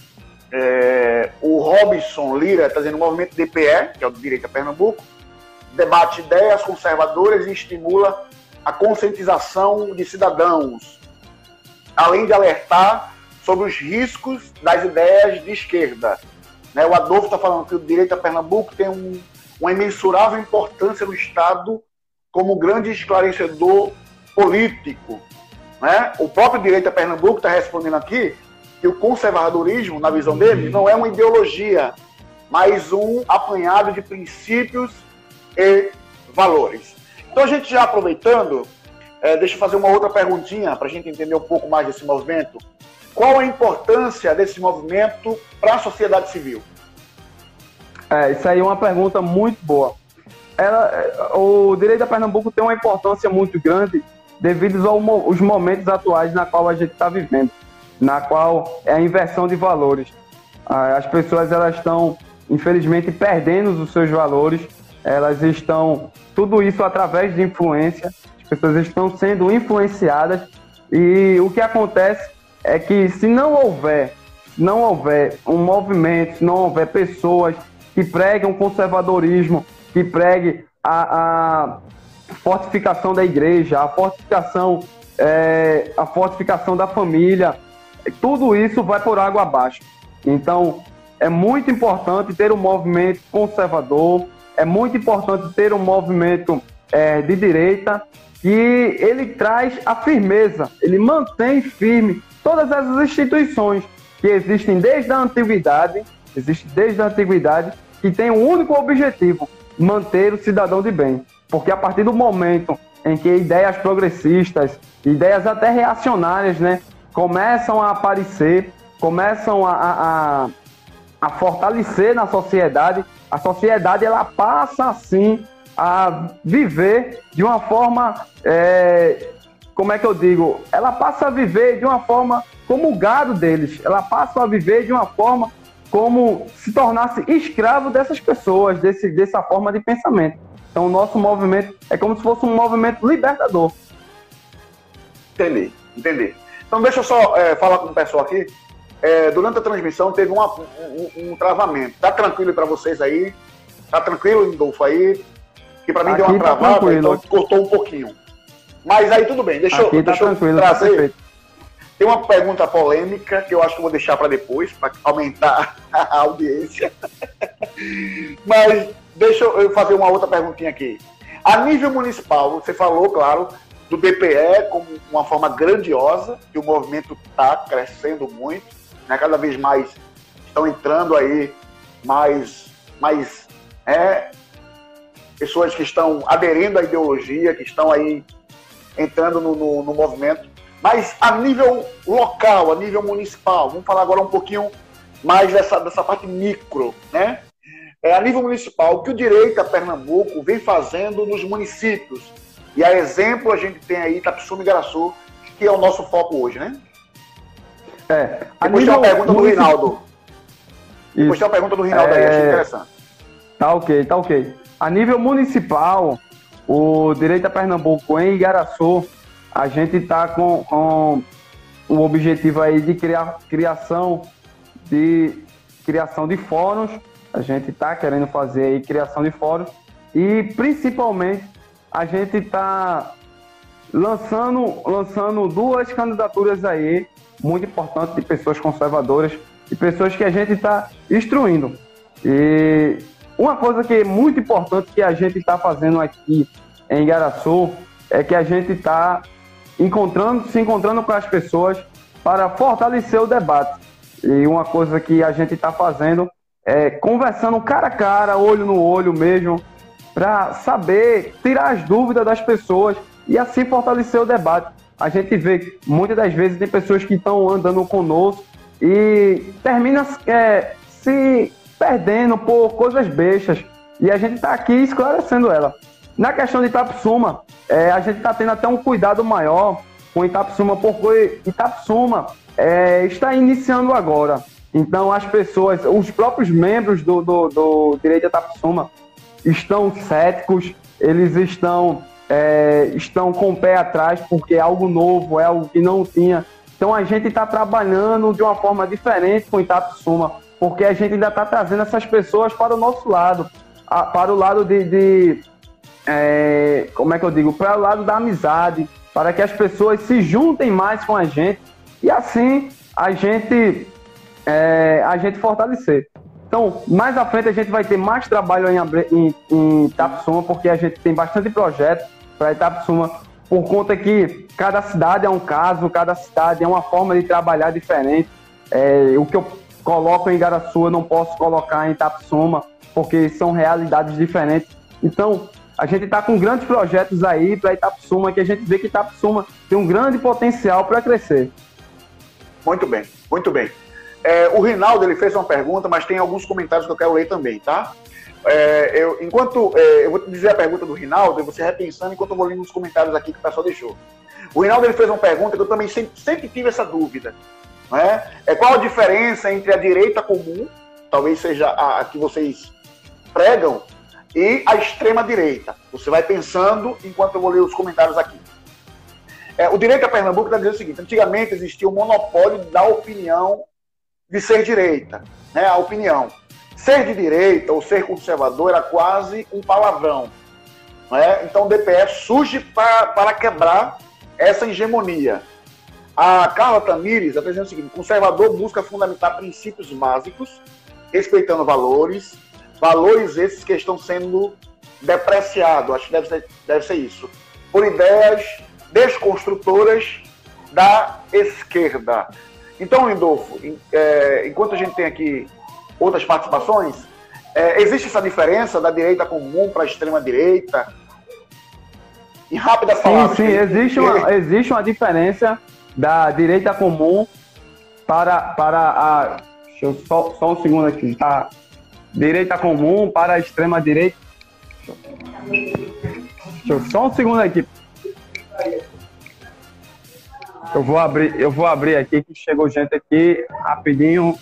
É, o Robson Lira está dizendo: o movimento D P E, que é o do Direita Pernambuco, debate ideias conservadoras e estimula a conscientização de cidadãos, além de alertar sobre os riscos das ideias de esquerda. Né, o Adolfo está falando que o Direita Pernambuco tem um, uma imensurável importância no Estado como grande esclarecedor político. Né? O próprio Direita Pernambuco está respondendo aqui que o conservadorismo, na visão dele, não é uma ideologia, mas um apanhado de princípios e valores. Então, a gente já aproveitando, é, deixa eu fazer uma outra perguntinha para a gente entender um pouco mais desse movimento. Qual a importância desse movimento para a sociedade civil? É, isso aí é uma pergunta muito boa. Ela, o Direita Pernambuco tem uma importância muito grande devido aos momentos atuais na qual a gente está vivendo, na qual é a inversão de valores. As pessoas elas estão, infelizmente, perdendo os seus valores, elas estão, tudo isso através de influência, as pessoas estão sendo influenciadas e o que acontece é que se não houver, não houver um movimento, se não houver pessoas que preguem o conservadorismo, que preguem a, a fortificação da igreja, a fortificação, é, a fortificação da família, tudo isso vai por água abaixo. Então, é muito importante ter um movimento conservador, é muito importante ter um movimento é, de direita, que ele traz a firmeza, ele mantém firme todas essas instituições que existem desde a antiguidade, existem desde a antiguidade, que tem um único objetivo, manter o cidadão de bem. Porque a partir do momento em que ideias progressistas, ideias até reacionárias, né, começam a aparecer, começam a, a, a fortalecer na sociedade, a sociedade ela passa assim a viver de uma forma, é, como é que eu digo? Ela passa a viver de uma forma como o gado deles, ela passa a viver de uma forma como se tornasse escravo dessas pessoas, desse, dessa forma de pensamento. Então o nosso movimento é como se fosse um movimento libertador. Entendi, entendi. Então deixa eu só é, falar com o pessoal aqui. É, durante a transmissão teve uma, um, um travamento. Tá tranquilo para vocês aí? Tá tranquilo, Lindolfo, aí? Que para mim aqui deu uma tá travada, tranquilo. Então cortou um pouquinho. Mas aí tudo bem, deixa, eu, tá deixa eu trazer. Tá tem uma pergunta polêmica que eu acho que eu vou deixar para depois, para aumentar a audiência. Mas deixa eu fazer uma outra perguntinha aqui. A nível municipal, você falou, claro, do D P E como uma forma grandiosa, que o movimento está crescendo muito, né? Cada vez mais estão entrando aí mais, mais é, pessoas que estão aderindo à ideologia, que estão aí entrando no, no, no movimento. Mas a nível local, a nível municipal, vamos falar agora um pouquinho mais dessa, dessa parte micro, né? É, a nível municipal, o que o Direita Pernambuco vem fazendo nos municípios. E a exemplo a gente tem aí Itapissuma e Igaraçu, que é o nosso foco hoje, né? É. Depois tem uma pergunta do Rinaldo. Depois tem uma pergunta do Rinaldo é... aí, achei interessante. Tá ok, tá ok. A nível municipal, o Direita Pernambuco em Igaraçu, a gente está com, com o objetivo aí de criar criação de, criação de fóruns. A gente está querendo fazer aí criação de fóruns e, principalmente, a gente está lançando, lançando duas candidaturas aí, muito importantes, de pessoas conservadoras e pessoas que a gente está instruindo. E uma coisa que é muito importante que a gente está fazendo aqui em Igaraçu é que a gente está encontrando, se encontrando com as pessoas para fortalecer o debate. E uma coisa que a gente está fazendo é conversando cara a cara, olho no olho mesmo, para saber tirar as dúvidas das pessoas e assim fortalecer o debate. A gente vê, muitas das vezes, tem pessoas que estão andando conosco e terminam é, se perdendo por coisas bestas. E a gente está aqui esclarecendo ela. Na questão de Itapissuma, é, a gente está tendo até um cuidado maior com Itapissuma, porque Itapissuma é, está iniciando agora. Então, as pessoas, os próprios membros do, do, do Direito de Itapissuma estão céticos, eles estão, é, estão com o pé atrás, porque é algo novo, é algo que não tinha. Então, a gente está trabalhando de uma forma diferente com Itapissuma, porque a gente ainda está trazendo essas pessoas para o nosso lado, a, para o lado de... de é, como é que eu digo? Para o lado da amizade, para que as pessoas se juntem mais com a gente e assim a gente, é, a gente fortalecer. Então, mais à frente a gente vai ter mais trabalho em, em, em Itapissuma, porque a gente tem bastante projeto para Itapissuma, por conta que cada cidade é um caso, cada cidade é uma forma de trabalhar diferente. É, o que eu coloco em Igaraçu eu não posso colocar em Itapissuma, porque são realidades diferentes. Então, a gente está com grandes projetos aí para Itapissuma, que a gente vê que Itapissuma tem um grande potencial para crescer. Muito bem, muito bem. É, o Rinaldo, ele fez uma pergunta, mas tem alguns comentários que eu quero ler também, tá? É, eu, enquanto, é, eu vou te dizer a pergunta do Rinaldo, e você repensando enquanto eu vou lendo os comentários aqui que o pessoal deixou. O Rinaldo, ele fez uma pergunta que eu também sempre, sempre tive essa dúvida, né? É, qual a diferença entre a direita comum, talvez seja a, a que vocês pregam, e a extrema-direita? Você vai pensando enquanto eu vou ler os comentários aqui. É, o Direita Pernambuco está dizendo o seguinte: antigamente existia o monopólio da opinião de ser direita, né? A opinião. Ser de direita ou ser conservador era quase um palavrão, né? Então o D P S surge pra, para quebrar essa hegemonia. A Carla Tamires está dizendo o seguinte: conservador busca fundamentar princípios básicos, respeitando valores, valores esses que estão sendo depreciados, acho que deve ser, deve ser isso, por ideias desconstrutoras da esquerda. Então, Lindolfo, é, enquanto a gente tem aqui outras participações, é, existe essa diferença da direita comum para a extrema-direita? Em rápidas palavras. Sim, sim, existe uma, existe uma diferença da direita comum para, para a... Deixa eu só, só um segundo aqui, tá? Direita comum para a extrema-direita. Deixa eu só um segundo aqui. Eu vou abrir, eu vou abrir aqui, que chegou gente aqui, rapidinho.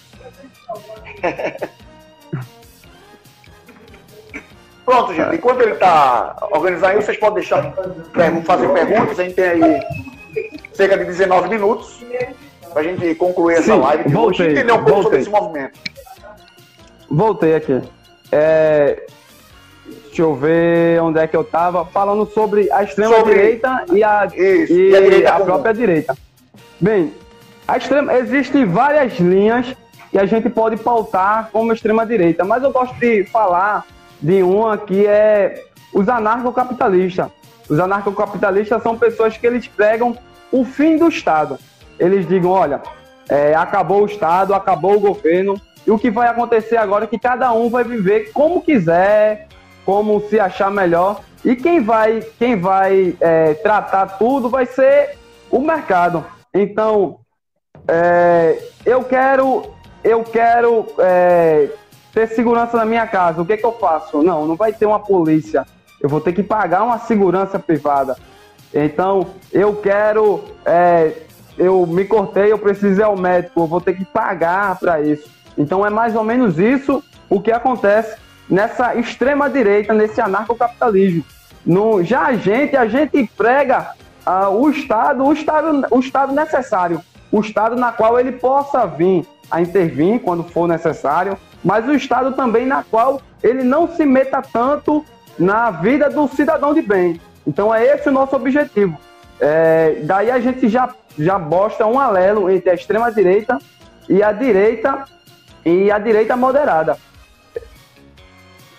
Pronto, gente. Enquanto ele está organizando aí, vocês podem deixar, fazer perguntas. A gente tem aí cerca de dezenove minutos para a gente concluir essa Sim, live. Voltei, hoje, entender um pouco voltei. sobre esse movimento. Voltei aqui. É... Deixa eu ver onde é que eu estava. Falando sobre a extrema-direita sobre... e a, Isso, e e a, a própria direita. Bem, a extrema... existem várias linhas que a gente pode pautar como extrema-direita, mas eu gosto de falar de uma que é os anarcocapitalistas. Os anarcocapitalistas são pessoas que eles pregam o fim do Estado. Eles digam, olha, é, acabou o Estado, acabou o governo, e o que vai acontecer agora é que cada um vai viver como quiser, como se achar melhor, e quem vai, quem vai é, tratar tudo vai ser o mercado. Então, é, eu quero, eu quero é, ter segurança na minha casa. O que, que eu faço? Não, não vai ter uma polícia. Eu vou ter que pagar uma segurança privada. Então, eu quero... É, eu me cortei, eu preciso ir ao médico, eu vou ter que pagar para isso. Então, é mais ou menos isso o que acontece nessa extrema-direita, nesse anarcocapitalismo. No, já a gente, a gente prega uh, o, Estado, o, Estado, o Estado necessário, o Estado na qual ele possa vir a intervir quando for necessário, mas o Estado também na qual ele não se meta tanto na vida do cidadão de bem. Então é esse o nosso objetivo. É, daí a gente já, já bosta um alelo entre a extrema-direita e a direita e a direita moderada.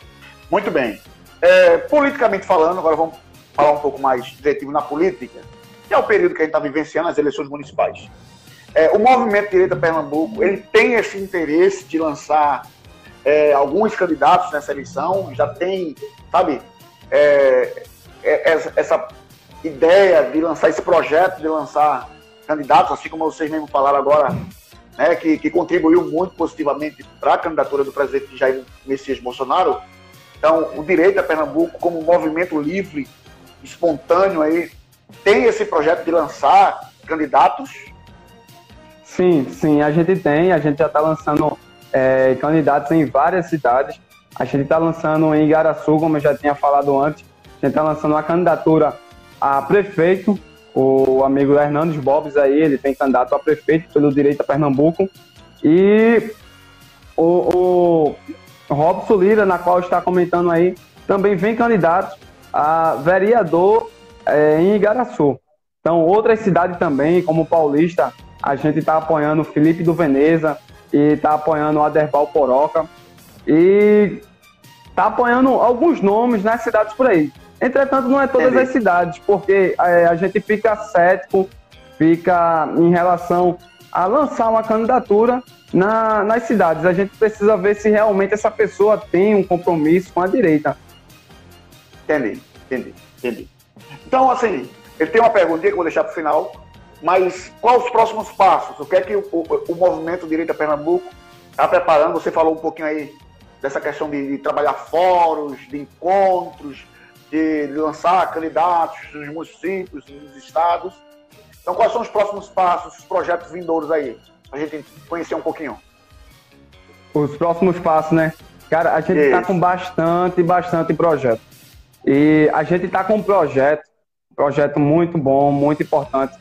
Muito bem. É, politicamente falando, agora vamos falar um pouco mais diretivo na política, que é o período que a gente está vivenciando, as eleições municipais. É, o Movimento Direita Pernambuco, ele tem esse interesse de lançar é, alguns candidatos nessa eleição, já tem, sabe, é, é, essa ideia de lançar esse projeto, de lançar candidatos, assim como vocês mesmo falaram agora, né, que, que contribuiu muito positivamente para a candidatura do presidente Jair Messias Bolsonaro. Então, o Direita Pernambuco, como movimento livre, espontâneo, aí, tem esse projeto de lançar candidatos? Sim, sim, a gente tem, a gente já está lançando é, candidatos em várias cidades. A gente está lançando em Igaraçu, como eu já tinha falado antes, a gente está lançando uma candidatura a prefeito, o amigo Hernandes Bobes aí, ele tem candidato a prefeito pelo Direita Pernambuco, e o, o Robson Lira, na qual está comentando aí, também vem candidato a vereador é, em Igaraçu. Então, outras cidades também, como Paulista, a gente está apoiando o Felipe do Veneza e está apoiando o Aderbal Poroca e está apoiando alguns nomes nas cidades por aí. Entretanto, não é todas as cidades, porque é, a gente fica cético, fica em relação a lançar uma candidatura na, nas cidades. A gente precisa ver se realmente essa pessoa tem um compromisso com a direita. Entendi, entendi, entendi. Então, assim, ele tem uma perguntinha que eu vou deixar para o final, mas quais os próximos passos? O que é que o, o, o Movimento Direita Pernambuco está preparando? Você falou um pouquinho aí dessa questão de, de trabalhar fóruns, de encontros, de lançar candidatos nos municípios, nos estados. Então, quais são os próximos passos, os projetos vindouros aí? A gente conhecer um pouquinho. Os próximos passos, né? Cara, a gente está com bastante, bastante projeto. E a gente está com um projeto, projeto muito bom, muito importante,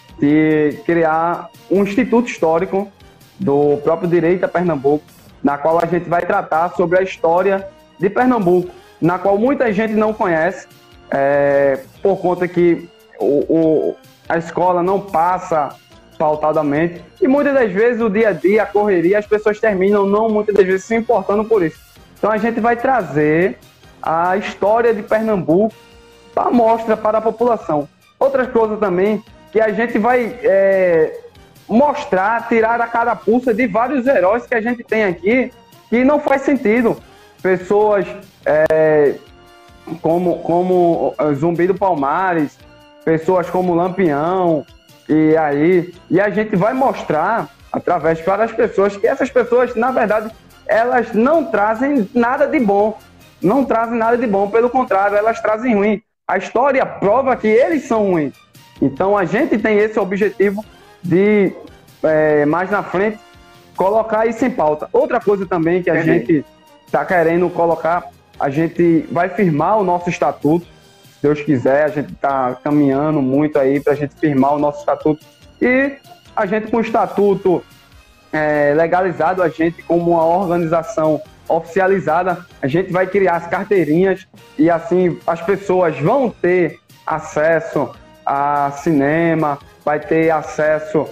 de criar um instituto histórico do próprio Direita Pernambuco, na qual a gente vai tratar sobre a história de Pernambuco, na qual muita gente não conhece, é, por conta que o, o, a escola não passa pautadamente, e muitas das vezes o dia a dia, a correria, as pessoas terminam não muitas das vezes se importando por isso. Então a gente vai trazer a história de Pernambuco para mostra para a população. Outra coisa também, que a gente vai é, mostrar, tirar a carapuça de vários heróis que a gente tem aqui, que não faz sentido. Pessoas é, como, como Zumbi do Palmares, pessoas como Lampião, e aí, e a gente vai mostrar através para as pessoas que essas pessoas, na verdade, elas não trazem nada de bom, não trazem nada de bom, pelo contrário, elas trazem ruim. A história prova que eles são ruins. Então a gente tem esse objetivo de, é, mais na frente, colocar isso em pauta. Outra coisa também que a Entendi. gente está querendo colocar, a gente vai firmar o nosso estatuto, se Deus quiser, a gente está caminhando muito aí para a gente firmar o nosso estatuto. E a gente com o estatuto é, legalizado, a gente como uma organização oficializada, a gente vai criar as carteirinhas e assim as pessoas vão ter acesso a cinema, vai ter acesso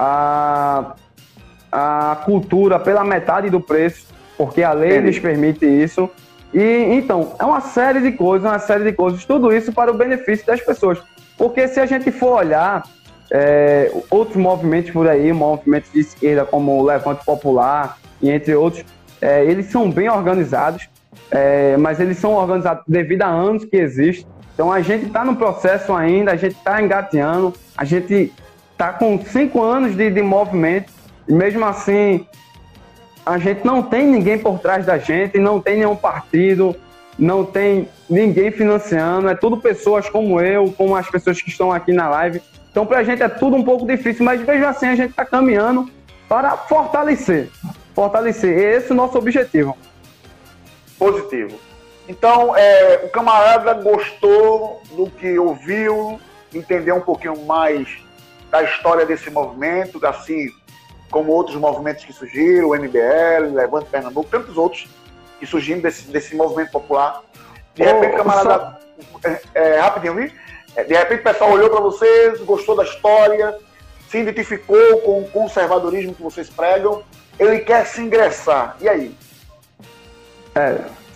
a, a cultura pela metade do preço, porque a lei lhes permite isso. E então, é uma série de coisas, uma série de coisas, tudo isso para o benefício das pessoas. Porque se a gente for olhar é, outros movimentos por aí, movimentos de esquerda como o Levante Popular e entre outros, é, eles são bem organizados, é, mas eles são organizados devido a anos que existem. Então a gente está no processo ainda, a gente está engateando, a gente está com cinco anos de, de movimento, e mesmo assim a gente não tem ninguém por trás da gente, não tem nenhum partido, não tem ninguém financiando, é tudo pessoas como eu, como as pessoas que estão aqui na live. Então para a gente é tudo um pouco difícil, mas mesmo assim a gente está caminhando para fortalecer, fortalecer, esse é o nosso objetivo. Positivo. Então, é, o camarada gostou do que ouviu, entendeu um pouquinho mais da história desse movimento, assim como outros movimentos que surgiram, o M B L, Levante Pernambuco, tantos outros que surgiram desse, desse movimento popular. De repente, o camarada... É, é, rapidinho, viu? De repente, o pessoal olhou para vocês, gostou da história, se identificou com o conservadorismo que vocês pregam, ele quer se ingressar. E aí? É...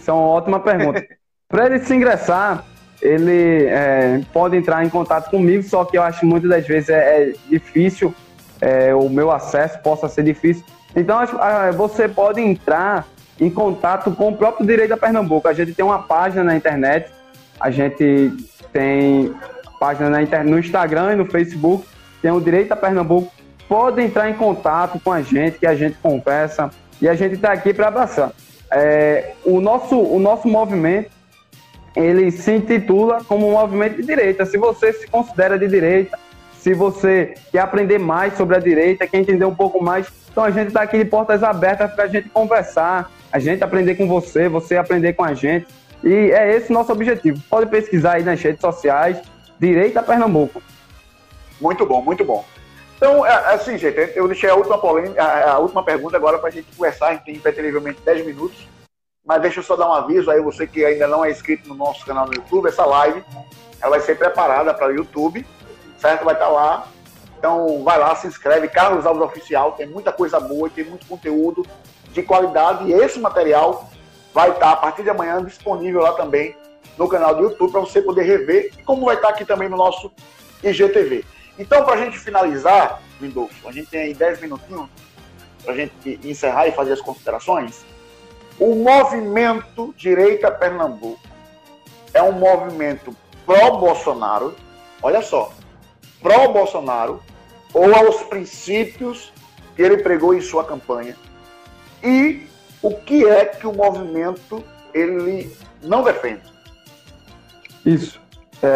Isso é uma ótima pergunta. Para ele se ingressar, ele é, pode entrar em contato comigo, só que eu acho que muitas das vezes é, é difícil, é, o meu acesso possa ser difícil. Então, acho, é, você pode entrar em contato com o próprio Direita Pernambuco. A gente tem uma página na internet, a gente tem página na internet, no Instagram e no Facebook, tem o Direita Pernambuco. Pode entrar em contato com a gente, que a gente conversa, e a gente está aqui para abraçar. É, o, nosso, o nosso movimento, ele se intitula como um movimento de direita. Se você se considera de direita, se você quer aprender mais sobre a direita, quer entender um pouco mais, então a gente está aqui de portas abertas para a gente conversar, a gente aprender com você, você aprender com a gente. E é esse o nosso objetivo. Pode pesquisar aí nas redes sociais, Direita Pernambuco. Muito bom, muito bom. Então, assim, gente, eu deixei a última, polêmica, a última pergunta agora para a gente conversar. A gente tem impreterivelmente dez minutos. Mas deixa eu só dar um aviso aí, você que ainda não é inscrito no nosso canal no YouTube, essa live ela vai ser preparada para o YouTube, certo? Vai estar lá. Então, vai lá, se inscreve. Carlos Alves Oficial, tem muita coisa boa, tem muito conteúdo de qualidade. E esse material vai estar, a partir de amanhã, disponível lá também no canal do YouTube, para você poder rever. E como vai estar aqui também no nosso I G T V. Então, para a gente finalizar, Lindolfo, a gente tem aí dez minutinhos para a gente encerrar e fazer as considerações. O movimento Direita Pernambuco é um movimento pró-Bolsonaro, olha só, pró-Bolsonaro, ou aos princípios que ele pregou em sua campanha. E o que é que o movimento ele não defende? Isso.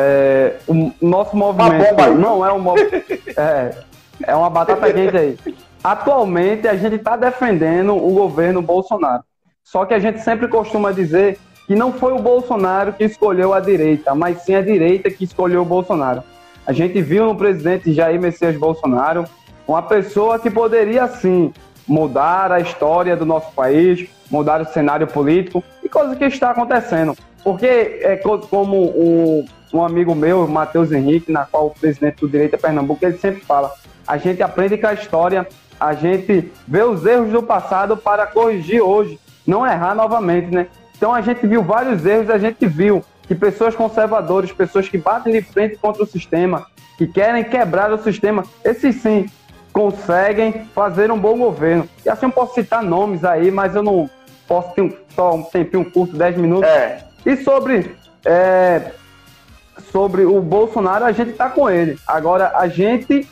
É, o nosso movimento não é um movimento. É, é uma batata quente aí. Atualmente, a gente está defendendo o governo Bolsonaro. Só que a gente sempre costuma dizer que não foi o Bolsonaro que escolheu a direita, mas sim a direita que escolheu o Bolsonaro. A gente viu no presidente Jair Messias Bolsonaro uma pessoa que poderia, sim, mudar a história do nosso país, mudar o cenário político, e coisa que está acontecendo. Porque, é como o, um amigo meu, Matheus Henrique, na qual o presidente do Direita Pernambuco, ele sempre fala, a gente aprende com a história, a gente vê os erros do passado para corrigir hoje, não errar novamente, né? Então a gente viu vários erros, a gente viu que pessoas conservadoras, pessoas que batem de frente contra o sistema, que querem quebrar o sistema, esses sim conseguem fazer um bom governo. E assim eu posso citar nomes aí, mas eu não posso ter um, só um tempinho curto, dez minutos. É. E sobre, é, sobre o Bolsonaro, a gente está com ele. Agora, a gente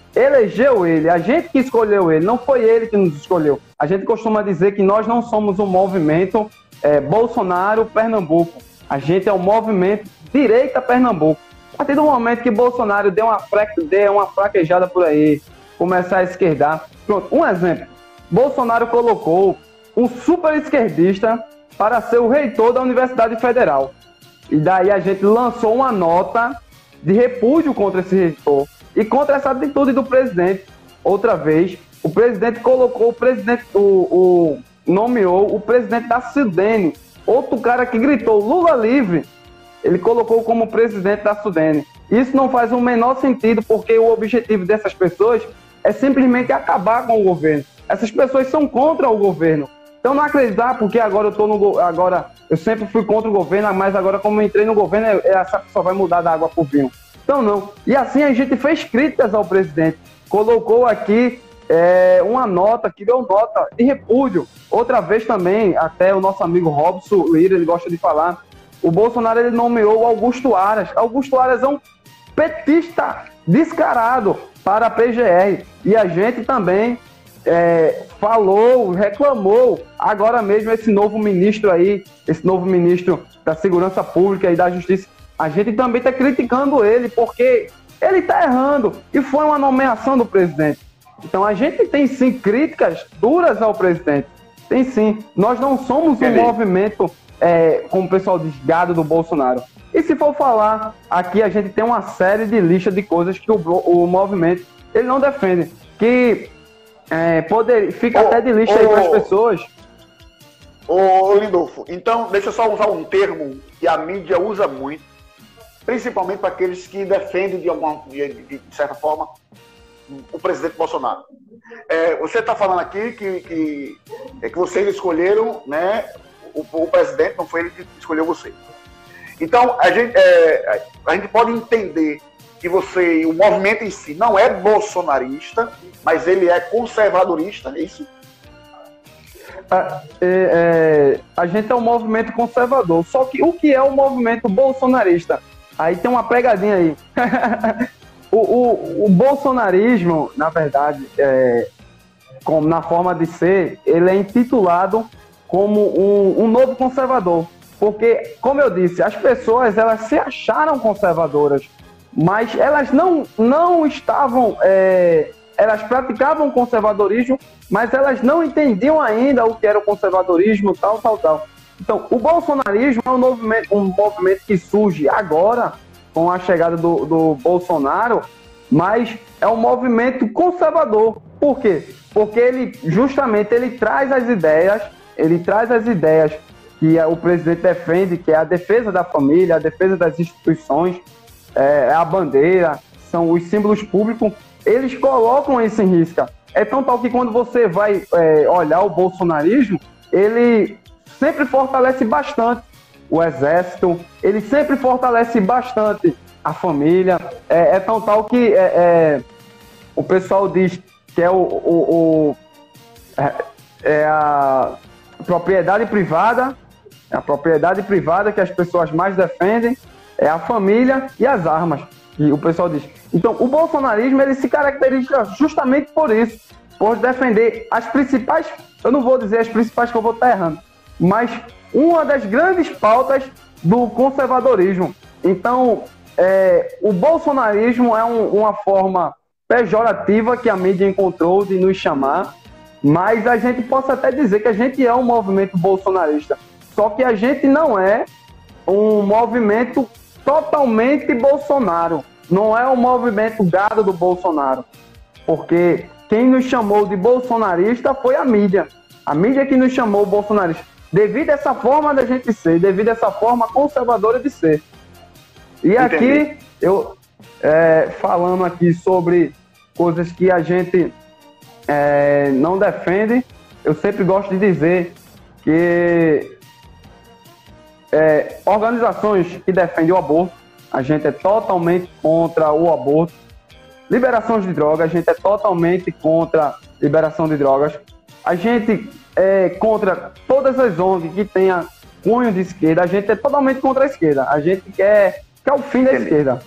elegeu ele, a gente que escolheu ele, não foi ele que nos escolheu. A gente costuma dizer que nós não somos um movimento é, Bolsonaro-Pernambuco. A gente é um movimento Direita Pernambuco. A partir do momento que Bolsonaro deu uma, fraque, deu uma fraquejada por aí, começar a esquerdar. Pronto, um exemplo. Bolsonaro colocou um super esquerdista para ser o reitor da Universidade Federal. E daí a gente lançou uma nota de repúdio contra esse reitor e contra essa atitude do presidente. Outra vez, o presidente colocou o presidente, o, o nomeou o presidente da Sudene, outro cara que gritou Lula livre, ele colocou como presidente da Sudene. Isso não faz o menor sentido, porque o objetivo dessas pessoas é simplesmente acabar com o governo. Essas pessoas são contra o governo. Então não acreditar, porque agora eu tô no agora eu sempre fui contra o governo, mas agora como eu entrei no governo, essa pessoa vai mudar da água pro vinho. Então não. E assim a gente fez críticas ao presidente. Colocou aqui é, uma nota, que deu nota de repúdio. Outra vez também, até o nosso amigo Robson Lira, ele gosta de falar, o Bolsonaro ele nomeou o Augusto Aras. Augusto Aras é um petista descarado para a P G R. E a gente também é, falou, reclamou agora mesmo esse novo ministro aí, esse novo ministro da Segurança Pública e da Justiça. A gente também está criticando ele porque ele está errando e foi uma nomeação do presidente. Então a gente tem sim críticas duras ao presidente. Tem sim. Nós não somos um movimento, é, como o pessoal diz, gado do Bolsonaro. E se for falar, aqui a gente tem uma série de lista de coisas que o, o movimento ele não defende. Que é, poder, fica oh, até de lista oh, aí para as pessoas. Ô, oh, Lindolfo, então deixa eu só usar um termo que a mídia usa muito, principalmente para aqueles que defendem de, alguma, de, de certa forma o presidente Bolsonaro. É, você está falando aqui que, que, é que vocês escolheram, né, o, o presidente, não foi ele que escolheu você. Então, a gente, é, a gente pode entender que você, o movimento em si não é bolsonarista, mas ele é conservadorista, é isso? É, é, a gente é um movimento conservador, só que o que é o movimento bolsonarista? Aí tem uma pegadinha aí. o, o, o bolsonarismo, na verdade, é, como, na forma de ser, ele é intitulado como um, um novo conservador. Porque, como eu disse, as pessoas elas se acharam conservadoras, mas elas não, não estavam... É, elas praticavam conservadorismo, mas elas não entendiam ainda o que era o conservadorismo, tal, tal, tal. Então, o bolsonarismo é um movimento, um movimento que surge agora, com a chegada do, do Bolsonaro, mas é um movimento conservador. Por quê? Porque ele, justamente, ele traz as ideias, ele traz as ideias que o presidente defende, que é a defesa da família, a defesa das instituições, é a bandeira, são os símbolos públicos, eles colocam isso em risca. É tão tal que quando você vai é, olhar o bolsonarismo, ele sempre fortalece bastante o exército, ele sempre fortalece bastante a família. É, é tão tal que é, é, o pessoal diz que é, o, o, o, é, é a propriedade privada, é a propriedade privada que as pessoas mais defendem, é a família e as armas, que o pessoal diz. Então, o bolsonarismo ele se caracteriza justamente por isso, por defender as principais, eu não vou dizer as principais que eu vou estar errando, mas uma das grandes pautas do conservadorismo. Então, é, o bolsonarismo é um, uma forma pejorativa que a mídia encontrou de nos chamar, mas a gente pode até dizer que a gente é um movimento bolsonarista, só que a gente não é um movimento totalmente Bolsonaro, não é um movimento gado do Bolsonaro, porque quem nos chamou de bolsonarista foi a mídia, a mídia que nos chamou bolsonarista, devido a essa forma da gente ser, devido a essa forma conservadora de ser. E Entendi. Aqui, eu é, falando aqui sobre coisas que a gente é, não defende, eu sempre gosto de dizer que É, organizações que defendem o aborto, a gente é totalmente contra o aborto. Liberações de drogas, a gente é totalmente contra a liberação de drogas. A gente é contra todas as O N Gs que tenham cunho de esquerda, a gente é totalmente contra a esquerda. A gente quer, quer o fim da esquerda.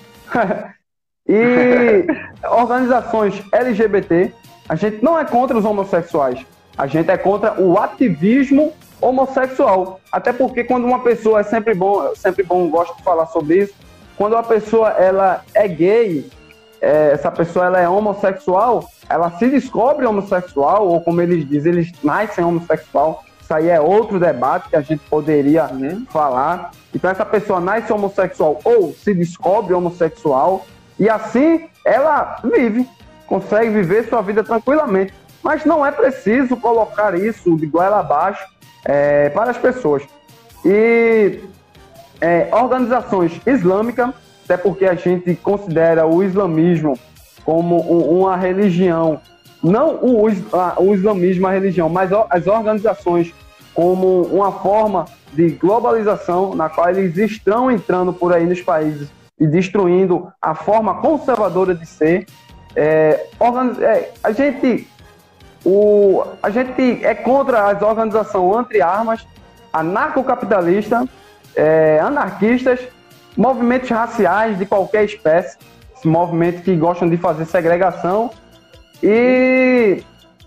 E organizações L G B T, a gente não é contra os homossexuais, a gente é contra o ativismo homossexual, até porque quando uma pessoa é sempre bom, sempre bom, gosto de falar sobre isso, quando uma pessoa ela é gay, é, essa pessoa ela é homossexual, ela se descobre homossexual, ou como eles dizem, eles nascem homossexual, isso aí é outro debate que a gente poderia né, falar. Então essa pessoa nasce homossexual ou se descobre homossexual, e assim ela vive, consegue viver sua vida tranquilamente, mas não é preciso colocar isso de goela abaixo É, para as pessoas. E é, organizações islâmicas, até porque a gente considera o islamismo como um, uma religião, não o, a, o islamismo a religião, mas as organizações como uma forma de globalização na qual eles estão entrando por aí nos países e destruindo a forma conservadora de ser. É, organiz, é, a gente O, a gente é contra as organizações anti-armas, anarcocapitalista, é, anarquistas, movimentos raciais de qualquer espécie, movimentos que gostam de fazer segregação e,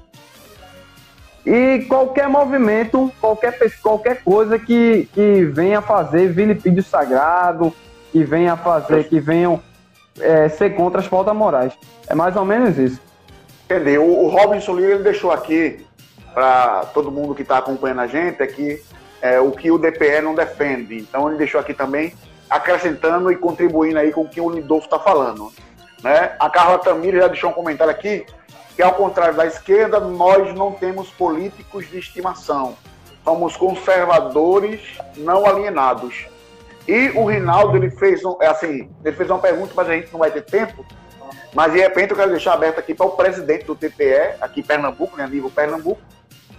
e qualquer movimento, qualquer, qualquer coisa que, que venha fazer vilipídio sagrado, que venha fazer, que venham é, ser contra as pautas morais. É mais ou menos isso. Entendeu? O Robinson Lira ele deixou aqui, para todo mundo que está acompanhando a gente, aqui, é, o que o D P E não defende. Então ele deixou aqui também, acrescentando e contribuindo aí com o que o Lindolfo está falando. Né? A Carla Tamir já deixou um comentário aqui, que ao contrário da esquerda, nós não temos políticos de estimação. Somos conservadores não alienados. E o Rinaldo, ele fez, um, assim, ele fez uma pergunta, mas a gente não vai ter tempo. Mas, de repente, eu quero deixar aberto aqui para o presidente do T P E, aqui em Pernambuco, né, nível Pernambuco,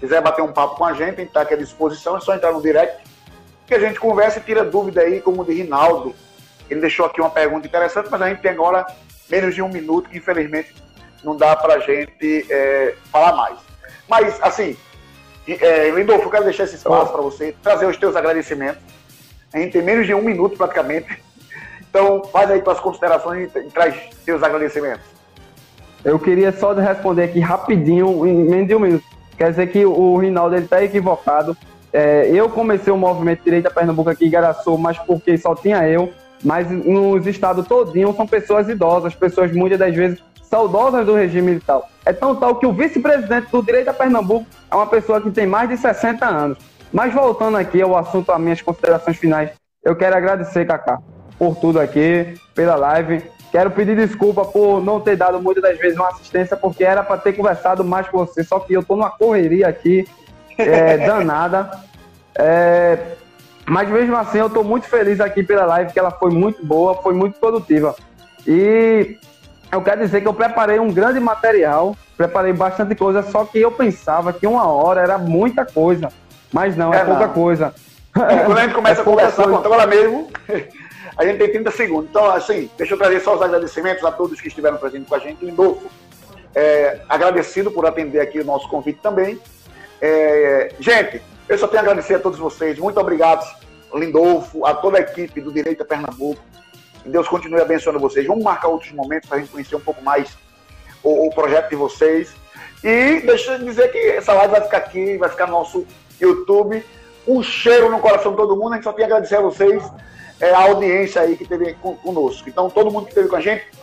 quiser bater um papo com a gente, a gente está aqui à disposição, é só entrar no direct, que a gente conversa e tira dúvida aí, como o de Rinaldo. Ele deixou aqui uma pergunta interessante, mas a gente tem agora menos de um minuto, que infelizmente não dá para a gente é, falar mais. Mas, assim, é, Lindolfo, eu quero deixar esse espaço para você, trazer os teus agradecimentos. A gente tem menos de um minuto, praticamente. Então, faz aí tuas considerações e traz teus agradecimentos. Eu queria só responder aqui rapidinho, em menos de um minuto. Quer dizer que o Rinaldo está equivocado. É, eu comecei o movimento Direita Pernambuco aqui em Igaraçu, mas porque só tinha eu. Mas nos estados todinhos são pessoas idosas, pessoas muitas das vezes saudosas do regime militar. É tão tal que o vice-presidente do Direita Pernambuco é uma pessoa que tem mais de sessenta anos. Mas voltando aqui ao assunto, às minhas considerações finais, eu quero agradecer, Kaká, por tudo aqui, pela live. Quero pedir desculpa por não ter dado muitas das vezes uma assistência, porque era para ter conversado mais com você, só que eu estou numa correria aqui, é, danada. É, mas mesmo assim, eu estou muito feliz aqui pela live, que ela foi muito boa, foi muito produtiva. E eu quero dizer que eu preparei um grande material, preparei bastante coisa, só que eu pensava que uma hora era muita coisa. Mas não, é, é pouca não. coisa. É, quando a gente começa é a conversar, pronto, agora mesmo, a gente tem trinta segundos. Então, assim, deixa eu trazer só os agradecimentos a todos que estiveram presentes com a gente. Lindolfo, é, agradecido por atender aqui o nosso convite também. É, gente, eu só tenho a agradecer a todos vocês. Muito obrigado, Lindolfo, a toda a equipe do Direita Pernambuco. Que Deus continue abençoando vocês. Vamos marcar outros momentos para a gente conhecer um pouco mais o, o projeto de vocês. E deixa eu dizer que essa live vai ficar aqui, vai ficar no nosso YouTube. Um cheiro no coração de todo mundo. A gente só tem a agradecer a vocês, é, a audiência aí que teve conosco. Então, todo mundo que esteve com a gente,